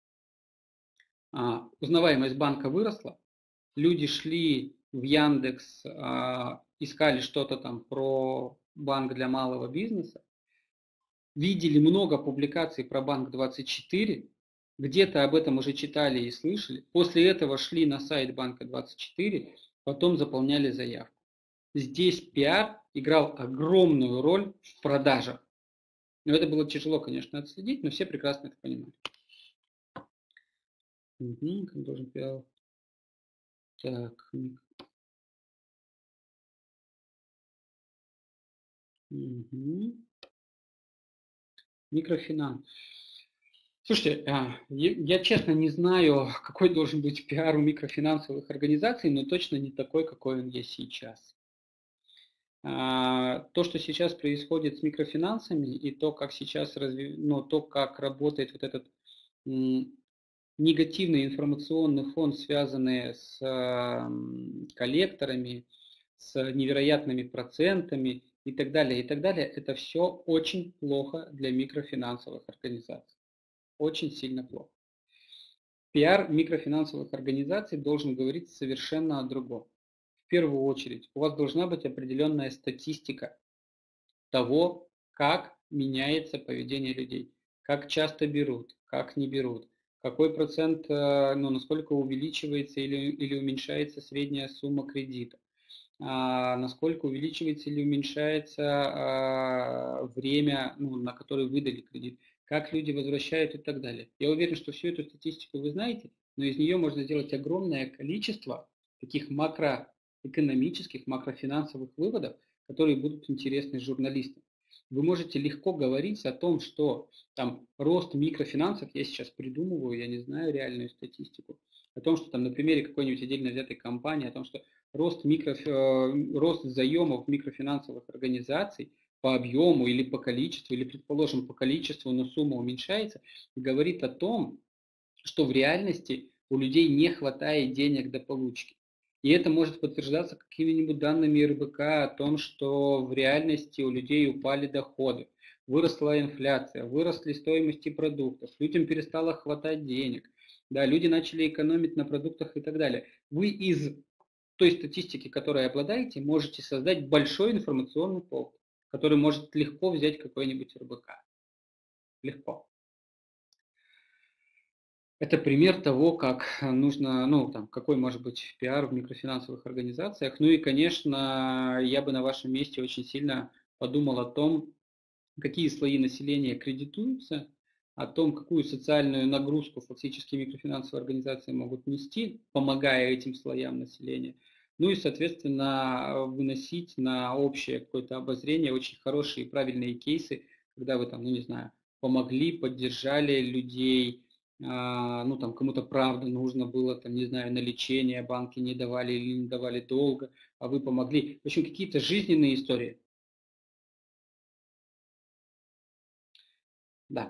А, узнаваемость банка выросла, люди шли в Яндекс, а, искали что-то там про банк для малого бизнеса, видели много публикаций про банк двадцать четыре, где-то об этом уже читали и слышали, после этого шли на сайт Банка двадцать четыре, потом заполняли заявку. Здесь пиар играл огромную роль в продажах. Но это было тяжело, конечно, отследить, но все прекрасно это понимают. Угу, как должен пиар. Так. Угу. Микрофинанс. Слушайте, я, я честно не знаю, какой должен быть пиар у микрофинансовых организаций, но точно не такой, какой он есть сейчас. То, что сейчас происходит с микрофинансами и то, как сейчас разви... ну, то, как работает вот этот м, негативный информационный фон, связанный с м, коллекторами, с невероятными процентами и так далее, и так далее, это все очень плохо для микрофинансовых организаций. Очень сильно плохо. Пиар микрофинансовых организаций должен говорить совершенно о другом. В первую очередь, у вас должна быть определенная статистика того, как меняется поведение людей, как часто берут, как не берут, какой процент, ну, насколько увеличивается или, или уменьшается средняя сумма кредита, а, насколько увеличивается или уменьшается а, время, ну, на которое выдали кредит, как люди возвращают и так далее. Я уверен, что всю эту статистику вы знаете, но из нее можно сделать огромное количество таких макроэкономических, макрофинансовых выводов, которые будут интересны журналистам. Вы можете легко говорить о том, что там рост микрофинансов, я сейчас придумываю, я не знаю реальную статистику, о том, что там на примере какой-нибудь отдельно взятой компании, о том, что рост, микро, рост заемов микрофинансовых организаций по объему или по количеству, или, предположим, по количеству, но сумма уменьшается, говорит о том, что в реальности у людей не хватает денег до получки. И это может подтверждаться какими-нибудь данными эр бэ ка о том, что в реальности у людей упали доходы, выросла инфляция, выросли стоимости продуктов, людям перестало хватать денег, да, люди начали экономить на продуктах и так далее. Вы из той статистики, которой обладаете, можете создать большой информационный повод, который может легко взять какой-нибудь эр бэ ка. Легко. Это пример того, как нужно, ну, там, какой может быть пиар в микрофинансовых организациях. Ну и, конечно, я бы на вашем месте очень сильно подумал о том, какие слои населения кредитуются, о том, какую социальную нагрузку фактически микрофинансовые организации могут нести, помогая этим слоям населения. Ну и, соответственно, выносить на общее какое-то обозрение очень хорошие и правильные кейсы, когда вы там, ну не знаю, помогли, поддержали людей, ну там кому-то правда нужно было, там, не знаю, на лечение, банки не давали или не давали долго, а вы помогли. В общем, какие-то жизненные истории. Да.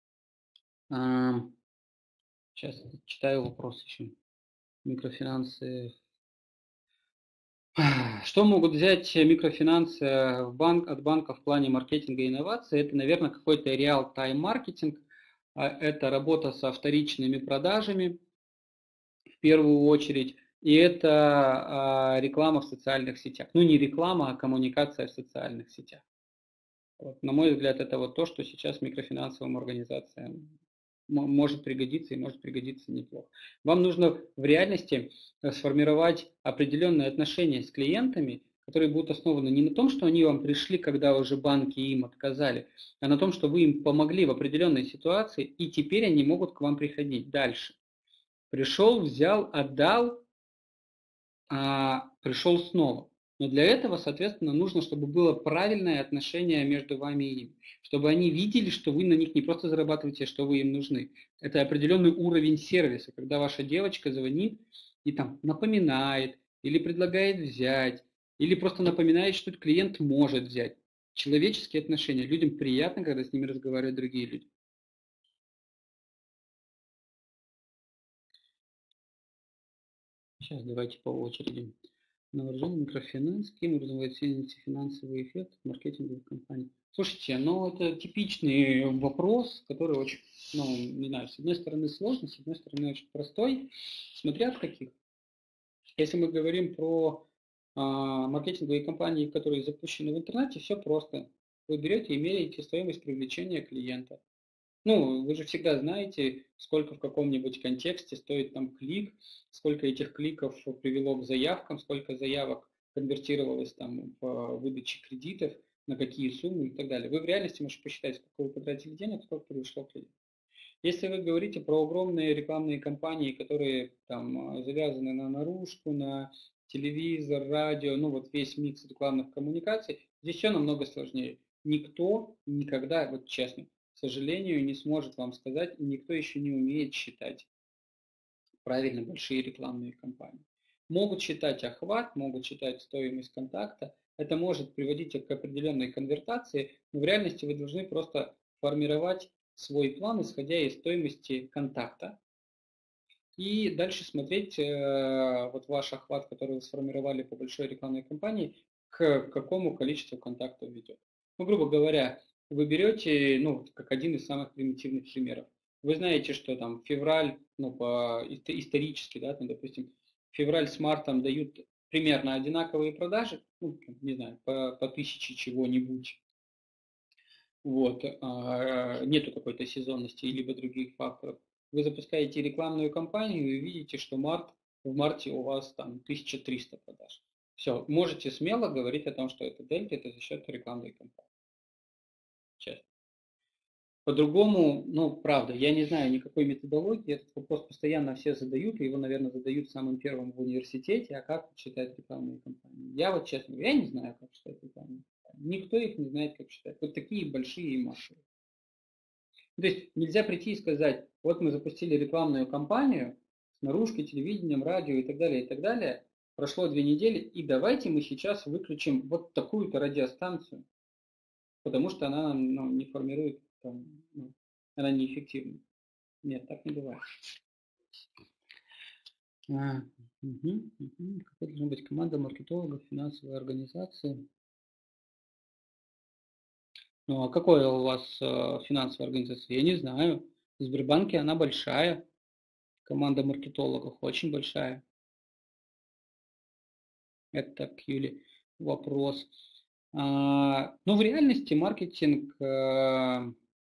Сейчас читаю вопрос еще. Микрофинансы. Что могут взять микрофинансы в банк, от банка в плане маркетинга и инноваций? Это, наверное, какой-то реал-тайм маркетинг. Это работа со вторичными продажами в первую очередь. И это реклама в социальных сетях. Ну, не реклама, а коммуникация в социальных сетях. Вот, на мой взгляд, это вот то, что сейчас микрофинансовым организациям может пригодиться и может пригодиться неплохо. Вам нужно в реальности сформировать определенные отношения с клиентами, которые будут основаны не на том, что они вам пришли, когда уже банки им отказали, а на том, что вы им помогли в определенной ситуации, и теперь они могут к вам приходить дальше. Пришел, взял, отдал, а пришел снова. Но для этого, соответственно, нужно, чтобы было правильное отношение между вами и им. Чтобы они видели, что вы на них не просто зарабатываете, а что вы им нужны. Это определенный уровень сервиса, когда ваша девочка звонит и там напоминает, или предлагает взять, или просто напоминает, что клиент может взять. Человеческие отношения. Людям приятно, когда с ними разговаривают другие люди. Сейчас давайте по очереди. На вооружении микрофинанс, кем развивается финансовый эффект маркетинговой компании. Слушайте, ну это типичный вопрос, который очень, ну, не знаю, с одной стороны сложный, с одной стороны очень простой, смотря в каких. Если мы говорим про а, маркетинговые компании, которые запущены в интернете, все просто. Вы берете и меряете стоимость привлечения клиента. Ну, вы же всегда знаете, сколько в каком-нибудь контексте стоит там клик, сколько этих кликов привело к заявкам, сколько заявок конвертировалось там в выдаче кредитов, на какие суммы и так далее. Вы в реальности можете посчитать, сколько вы потратили денег, сколько пришло кредит. Если вы говорите про огромные рекламные кампании, которые там завязаны на наружку, на телевизор, радио, ну вот весь микс рекламных коммуникаций, здесь все намного сложнее. Никто никогда, вот честно, к сожалению, не сможет вам сказать, и никто еще не умеет считать правильно большие рекламные кампании. Могут считать охват, могут считать стоимость контакта, это может приводить к определенной конвертации, но в реальности вы должны просто формировать свой план, исходя из стоимости контакта, и дальше смотреть э, вот ваш охват, который вы сформировали по большой рекламной кампании, к какому количеству контактов ведет. Ну, грубо говоря, вы берете, ну, как один из самых примитивных примеров. Вы знаете, что там февраль, ну, по исторически, да, там, допустим, февраль с мартом дают примерно одинаковые продажи, ну, не знаю, по, по тысяче чего-нибудь. Вот, а, нету какой-то сезонности либо других факторов. Вы запускаете рекламную кампанию и видите, что март, в марте у вас там тысяча триста продаж. Все, можете смело говорить о том, что это дельта, это за счет рекламной кампании. Честно. По-другому, ну, правда, я не знаю никакой методологии, этот вопрос постоянно все задают, и его, наверное, задают самым первым в университете, а как считать рекламные кампании. Я вот, честно, я не знаю, как считать рекламные кампании. Никто их не знает, как считать. Вот такие большие и массовые. То есть нельзя прийти и сказать, вот мы запустили рекламную кампанию с наружкой, телевидением, радио и так далее, и так далее. Прошло две недели, и давайте мы сейчас выключим вот такую-то радиостанцию, потому что она ну, не формирует, там, ну, она неэффективна. Нет, так не бывает. А, угу, угу. Какой должна быть команда маркетологов, финансовой организации? Ну, а какая у вас э, финансовая организация? Я не знаю. В Сбербанке она большая. Команда маркетологов очень большая. Это к Юле вопрос. А, ну, в реальности маркетинг, э,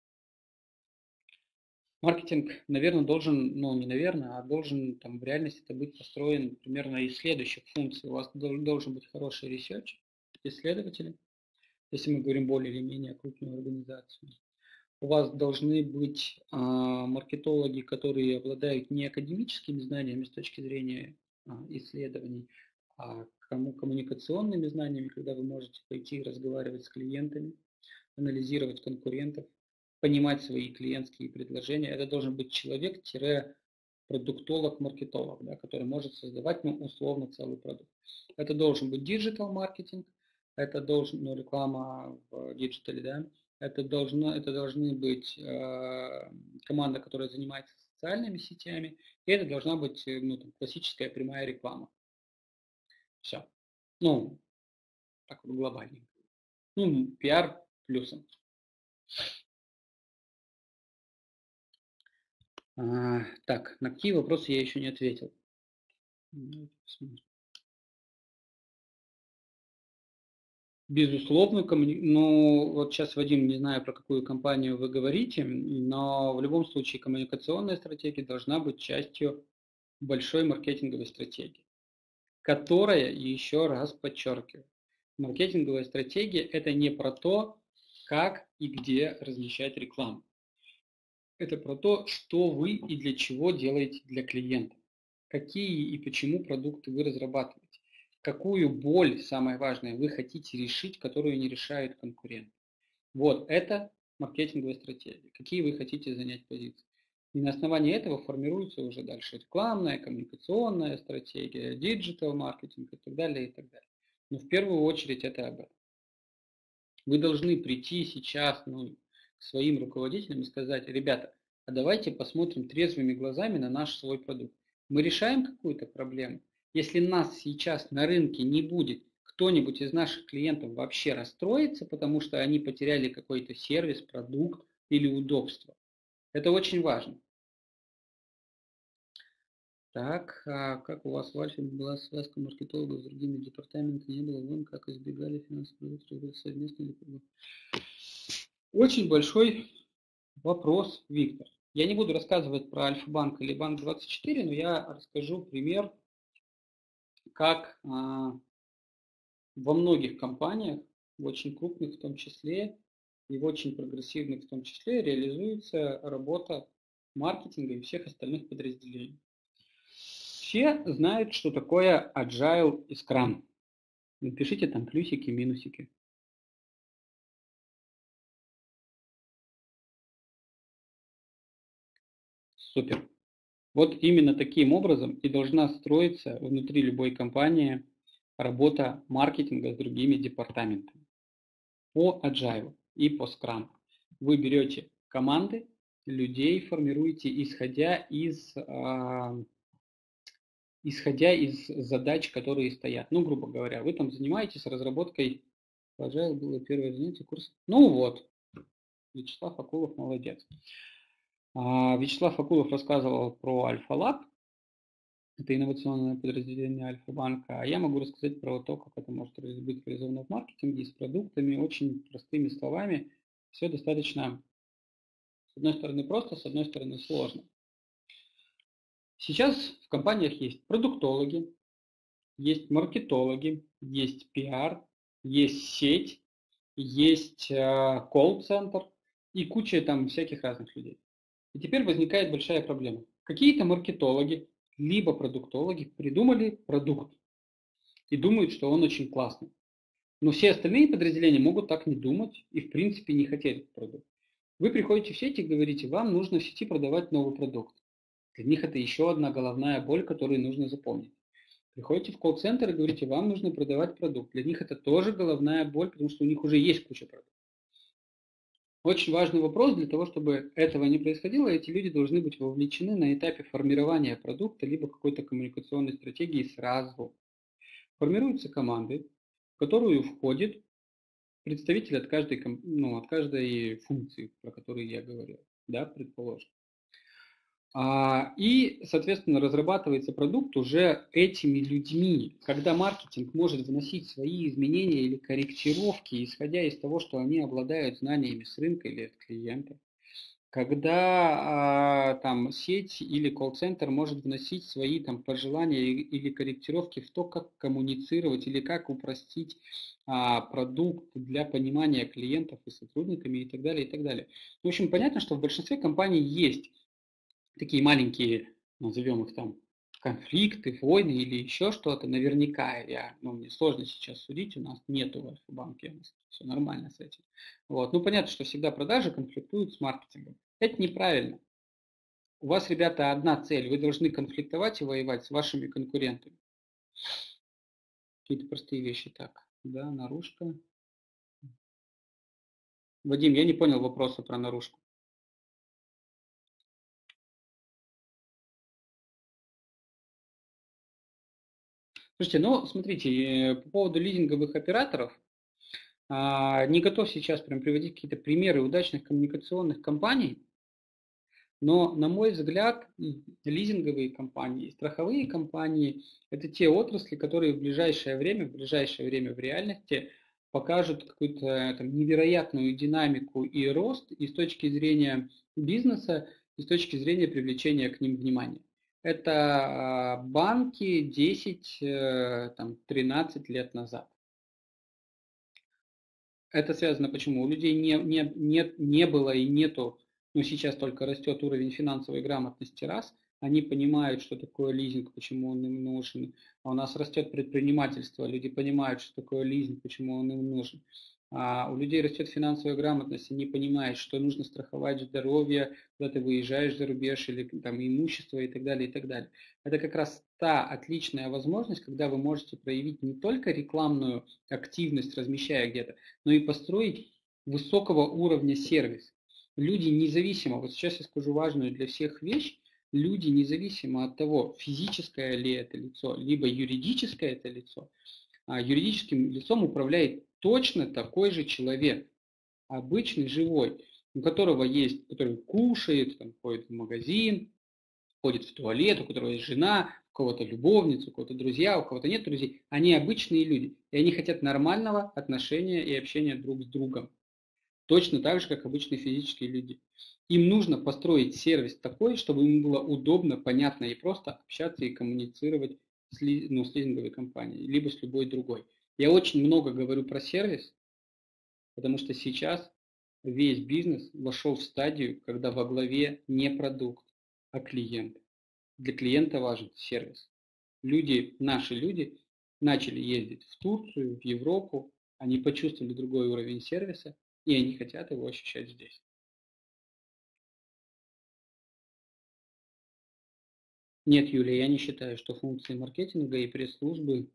маркетинг, наверное, должен, ну, не наверное, а должен там в реальности это быть построен примерно из следующих функций. У вас должен быть хороший ресерч, исследователи, если мы говорим более или менее крупную организацию. У вас должны быть а, маркетологи, которые обладают не академическими знаниями с точки зрения а, исследований, а коммуникационными знаниями, когда вы можете пойти разговаривать с клиентами, анализировать конкурентов, понимать свои клиентские предложения. Это должен быть человек-продуктолог-маркетолог, да, который может создавать, ну, условно, целый продукт. Это должен быть диджитал-маркетинг, это должен, ну, реклама в диджитале, да, это, должно, это должны быть э, команда, которая занимается социальными сетями, и это должна быть ну, там, классическая прямая реклама. Все. Ну, так вот глобально. Ну, пиар плюсом. А, так, на какие вопросы я еще не ответил? Безусловно, коммуни... ну вот сейчас, Вадим, не знаю, про какую компанию вы говорите, но в любом случае коммуникационная стратегия должна быть частью большой маркетинговой стратегии, которая, еще раз подчеркиваю, маркетинговая стратегия – это не про то, как и где размещать рекламу. Это про то, что вы и для чего делаете для клиента, какие и почему продукты вы разрабатываете. Какую боль, самое важное, вы хотите решить, которую не решают конкуренты. Вот это маркетинговая стратегия. Какие вы хотите занять позиции. И на основании этого формируется уже дальше рекламная, коммуникационная стратегия, диджитал-маркетинг и так далее, и так далее. Но в первую очередь это об этом. Вы должны прийти сейчас ну, к своим руководителям и сказать, ребята, а давайте посмотрим трезвыми глазами на наш свой продукт. Мы решаем какую-то проблему. Если нас сейчас на рынке не будет, кто-нибудь из наших клиентов вообще расстроится, потому что они потеряли какой-то сервис, продукт или удобство. Это очень важно. Так, а как у вас в Альфе была связка маркетологов с другими департаментами, не было вон, как избегали финансовых продуктов совместно или совместно? Очень большой Вопрос, Виктор. Я не буду рассказывать про Альфа-банк или Банк двадцать четыре, но я расскажу пример, как а, во многих компаниях, в очень крупных в том числе, и в очень прогрессивных в том числе, реализуется работа маркетинга и всех остальных подразделений. Все знают, что такое Agile и Scrum. Напишите там плюсики, минусики. Супер. Вот именно таким образом и должна строиться внутри любой компании работа маркетинга с другими департаментами. По Agile и по Scrum вы берете команды, людей формируете, исходя из, э, исходя из задач, которые стоят. Ну, грубо говоря, вы там занимаетесь разработкой. Agile было первое занятие курса. Ну вот, Вячеслав Акулов молодец. А, Вячеслав Акулов рассказывал про Альфа-Лаб. Это инновационное подразделение Альфа-банка. А я могу рассказать про то, как это может быть реализовано в маркетинге с продуктами, очень простыми словами. Все достаточно, с одной стороны, просто, с одной стороны, сложно. Сейчас в компаниях есть продуктологи, есть маркетологи, есть пиар, есть сеть, есть колл-центр и куча там всяких разных людей. И теперь возникает большая проблема. Какие-то маркетологи, либо продуктологи придумали продукт и думают, что он очень классный. Но все остальные подразделения могут так не думать и в принципе не хотеть этот продукт. Вы приходите в сеть и говорите, вам нужно в сети продавать новый продукт. Для них это еще одна головная боль, которую нужно запомнить. Приходите в колл-центр и говорите, вам нужно продавать продукт. Для них это тоже головная боль, потому что у них уже есть куча продуктов. Очень важный вопрос, для того, чтобы этого не происходило, эти люди должны быть вовлечены на этапе формирования продукта, либо какой-то коммуникационной стратегии сразу. Формируются команды, в которую входит представитель от каждой, ну, от каждой функции, про которую я говорил, да, предположим. А, и, соответственно, разрабатывается продукт уже этими людьми. Когда маркетинг может вносить свои изменения или корректировки, исходя из того, что они обладают знаниями с рынка или от клиента. Когда а, там сеть или колл-центр может вносить свои там пожелания или корректировки в то, как коммуницировать или как упростить а, продукт для понимания клиентов и сотрудниками и так далее, и так далее. В общем, понятно, что в большинстве компаний есть такие маленькие, назовем их там, конфликты, войны или еще что-то. Наверняка, я, ну, мне сложно сейчас судить, у нас нету в Альфа-банке, у нас все нормально с этим. Вот. Ну, понятно, что всегда продажи конфликтуют с маркетингом. Это неправильно. У вас, ребята, одна цель. Вы должны конфликтовать и воевать с вашими конкурентами. Какие-то простые вещи. Так, да, наружка. Вадим, я не понял вопроса про наружку. Слушайте, ну, смотрите, по поводу лизинговых операторов, не готов сейчас прям приводить какие-то примеры удачных коммуникационных кампаний, но, на мой взгляд, лизинговые компании, страховые компании – это те отрасли, которые в ближайшее время, в ближайшее время в реальности покажут какую-то там невероятную динамику и рост и с точки зрения бизнеса, и с точки зрения привлечения к ним внимания. Это банки десять-тринадцать лет назад. Это связано почему? У людей не, не, не, не было и нету, но сейчас только растет уровень финансовой грамотности, раз. Они понимают, что такое лизинг, почему он им нужен. А у нас растет предпринимательство, люди понимают, что такое лизинг, почему он им нужен. А у людей растет финансовая грамотность, они понимают, что нужно страховать здоровье, когда ты выезжаешь за рубеж, или там имущество и так далее, и так далее. Это как раз та отличная возможность, когда вы можете проявить не только рекламную активность, размещая где-то, но и построить высокого уровня сервис. Люди независимо, вот сейчас я скажу важную для всех вещь, люди независимо от того, физическое ли это лицо, либо юридическое это лицо, юридическим лицом управляет точно такой же человек, обычный, живой, у которого есть, который кушает, там, ходит в магазин, ходит в туалет, у которого есть жена, у кого-то любовница, у кого-то друзья, у кого-то нет друзей. Они обычные люди, и они хотят нормального отношения и общения друг с другом. Точно так же, как обычные физические люди. Им нужно построить сервис такой, чтобы им было удобно, понятно и просто общаться и коммуницировать с, ли, ну, с лизинговой компанией, либо с любой другой. Я очень много говорю про сервис, потому что сейчас весь бизнес вошел в стадию, когда во главе не продукт, а клиент. Для клиента важен сервис. Люди, наши люди, начали ездить в Турцию, в Европу, они почувствовали другой уровень сервиса, и они хотят его ощущать здесь. Нет, Юлия, я не считаю, что функции маркетинга и пресс-службы...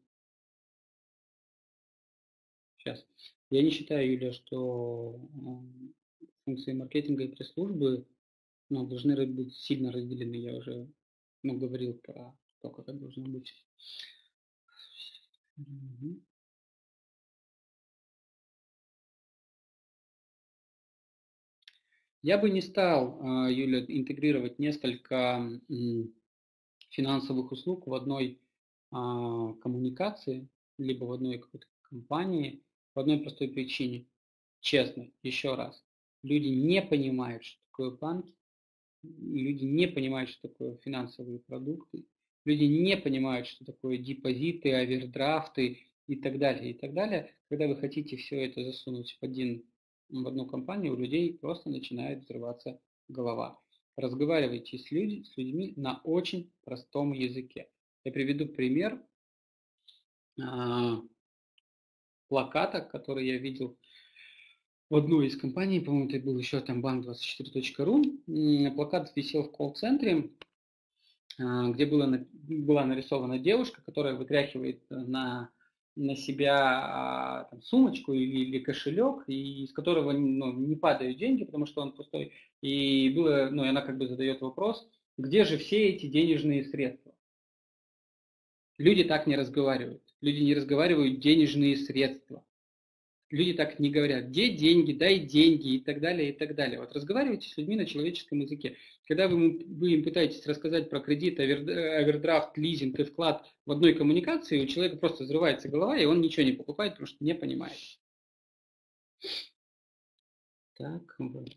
Сейчас. Я не считаю, Юлия, что функции маркетинга и пресс-службы, ну, должны быть сильно разделены. Я уже, ну, говорил про то, как это должно быть. Угу. Я бы не стал, Юля, интегрировать несколько финансовых услуг в одной а, коммуникации, либо в одной какой-то компании, по одной простой причине. Честно, еще раз, люди не понимают, что такое банки, люди не понимают, что такое финансовые продукты, люди не понимают, что такое депозиты, овердрафты и так далее, и так далее. Когда вы хотите все это засунуть в, один, в одну компанию, у людей просто начинает взрываться голова. Разговаривайте с, людьми, с людьми на очень простом языке. Я приведу пример а, плаката, который я видел в одной из компаний, по-моему, это был еще там банк двадцать четыре точка ру. Плакат висел в колл-центре, где было, была нарисована девушка, которая вытряхивает на, на себя там, сумочку или, или кошелек, и из которого ну, не падают деньги, потому что он пустой. И было, ну, и она как бы задает вопрос, где же все эти денежные средства? Люди так не разговаривают. Люди не разговаривают денежные средства. Люди так не говорят, где деньги, дай деньги и так далее, и так далее. Вот разговаривайте с людьми на человеческом языке. Когда вы, вы им пытаетесь рассказать про кредит, овердрафт, лизинг и вклад в одной коммуникации, у человека просто взрывается голова, и он ничего не покупает, потому что не понимает. Так, вот.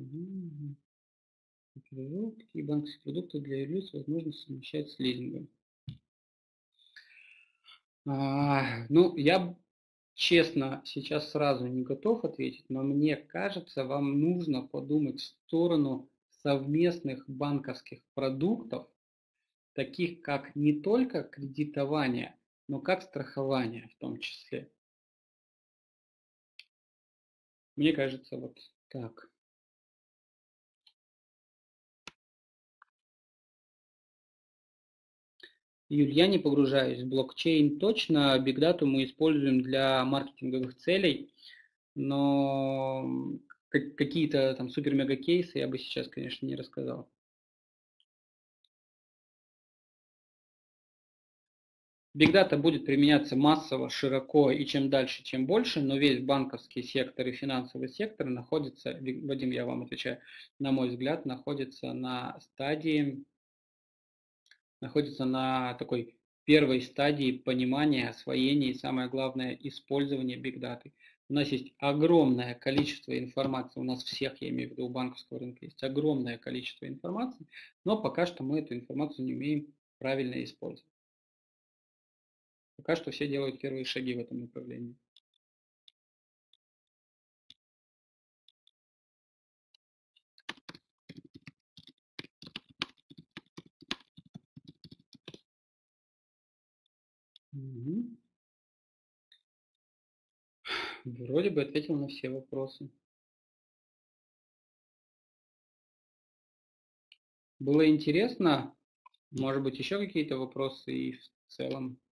Какие банковские продукты для юрлиц возможно совмещать с лизингом? А, ну, я честно, сейчас сразу не готов ответить, но мне кажется, вам нужно подумать в сторону совместных банковских продуктов, таких как не только кредитование, но как страхование в том числе. Мне кажется, вот так. Юль, я не погружаюсь в блокчейн точно, бигдату мы используем для маркетинговых целей, но какие-то там супер-мега-кейсы я бы сейчас, конечно, не рассказал. Бигдата будет применяться массово, широко и чем дальше, тем больше, но весь банковский сектор и финансовый сектор находится, Вадим, я вам отвечаю, на мой взгляд, находится на стадии, находится на такой первой стадии понимания, освоения и, самое главное, использования бигдаты. У нас есть огромное количество информации, у нас всех, я имею в виду, у банковского рынка есть огромное количество информации, но пока что мы эту информацию не умеем правильно использовать. Пока что все делают первые шаги в этом направлении. Угу. Вроде бы ответил на все вопросы. Было интересно? Может быть, еще какие-то вопросы и в целом?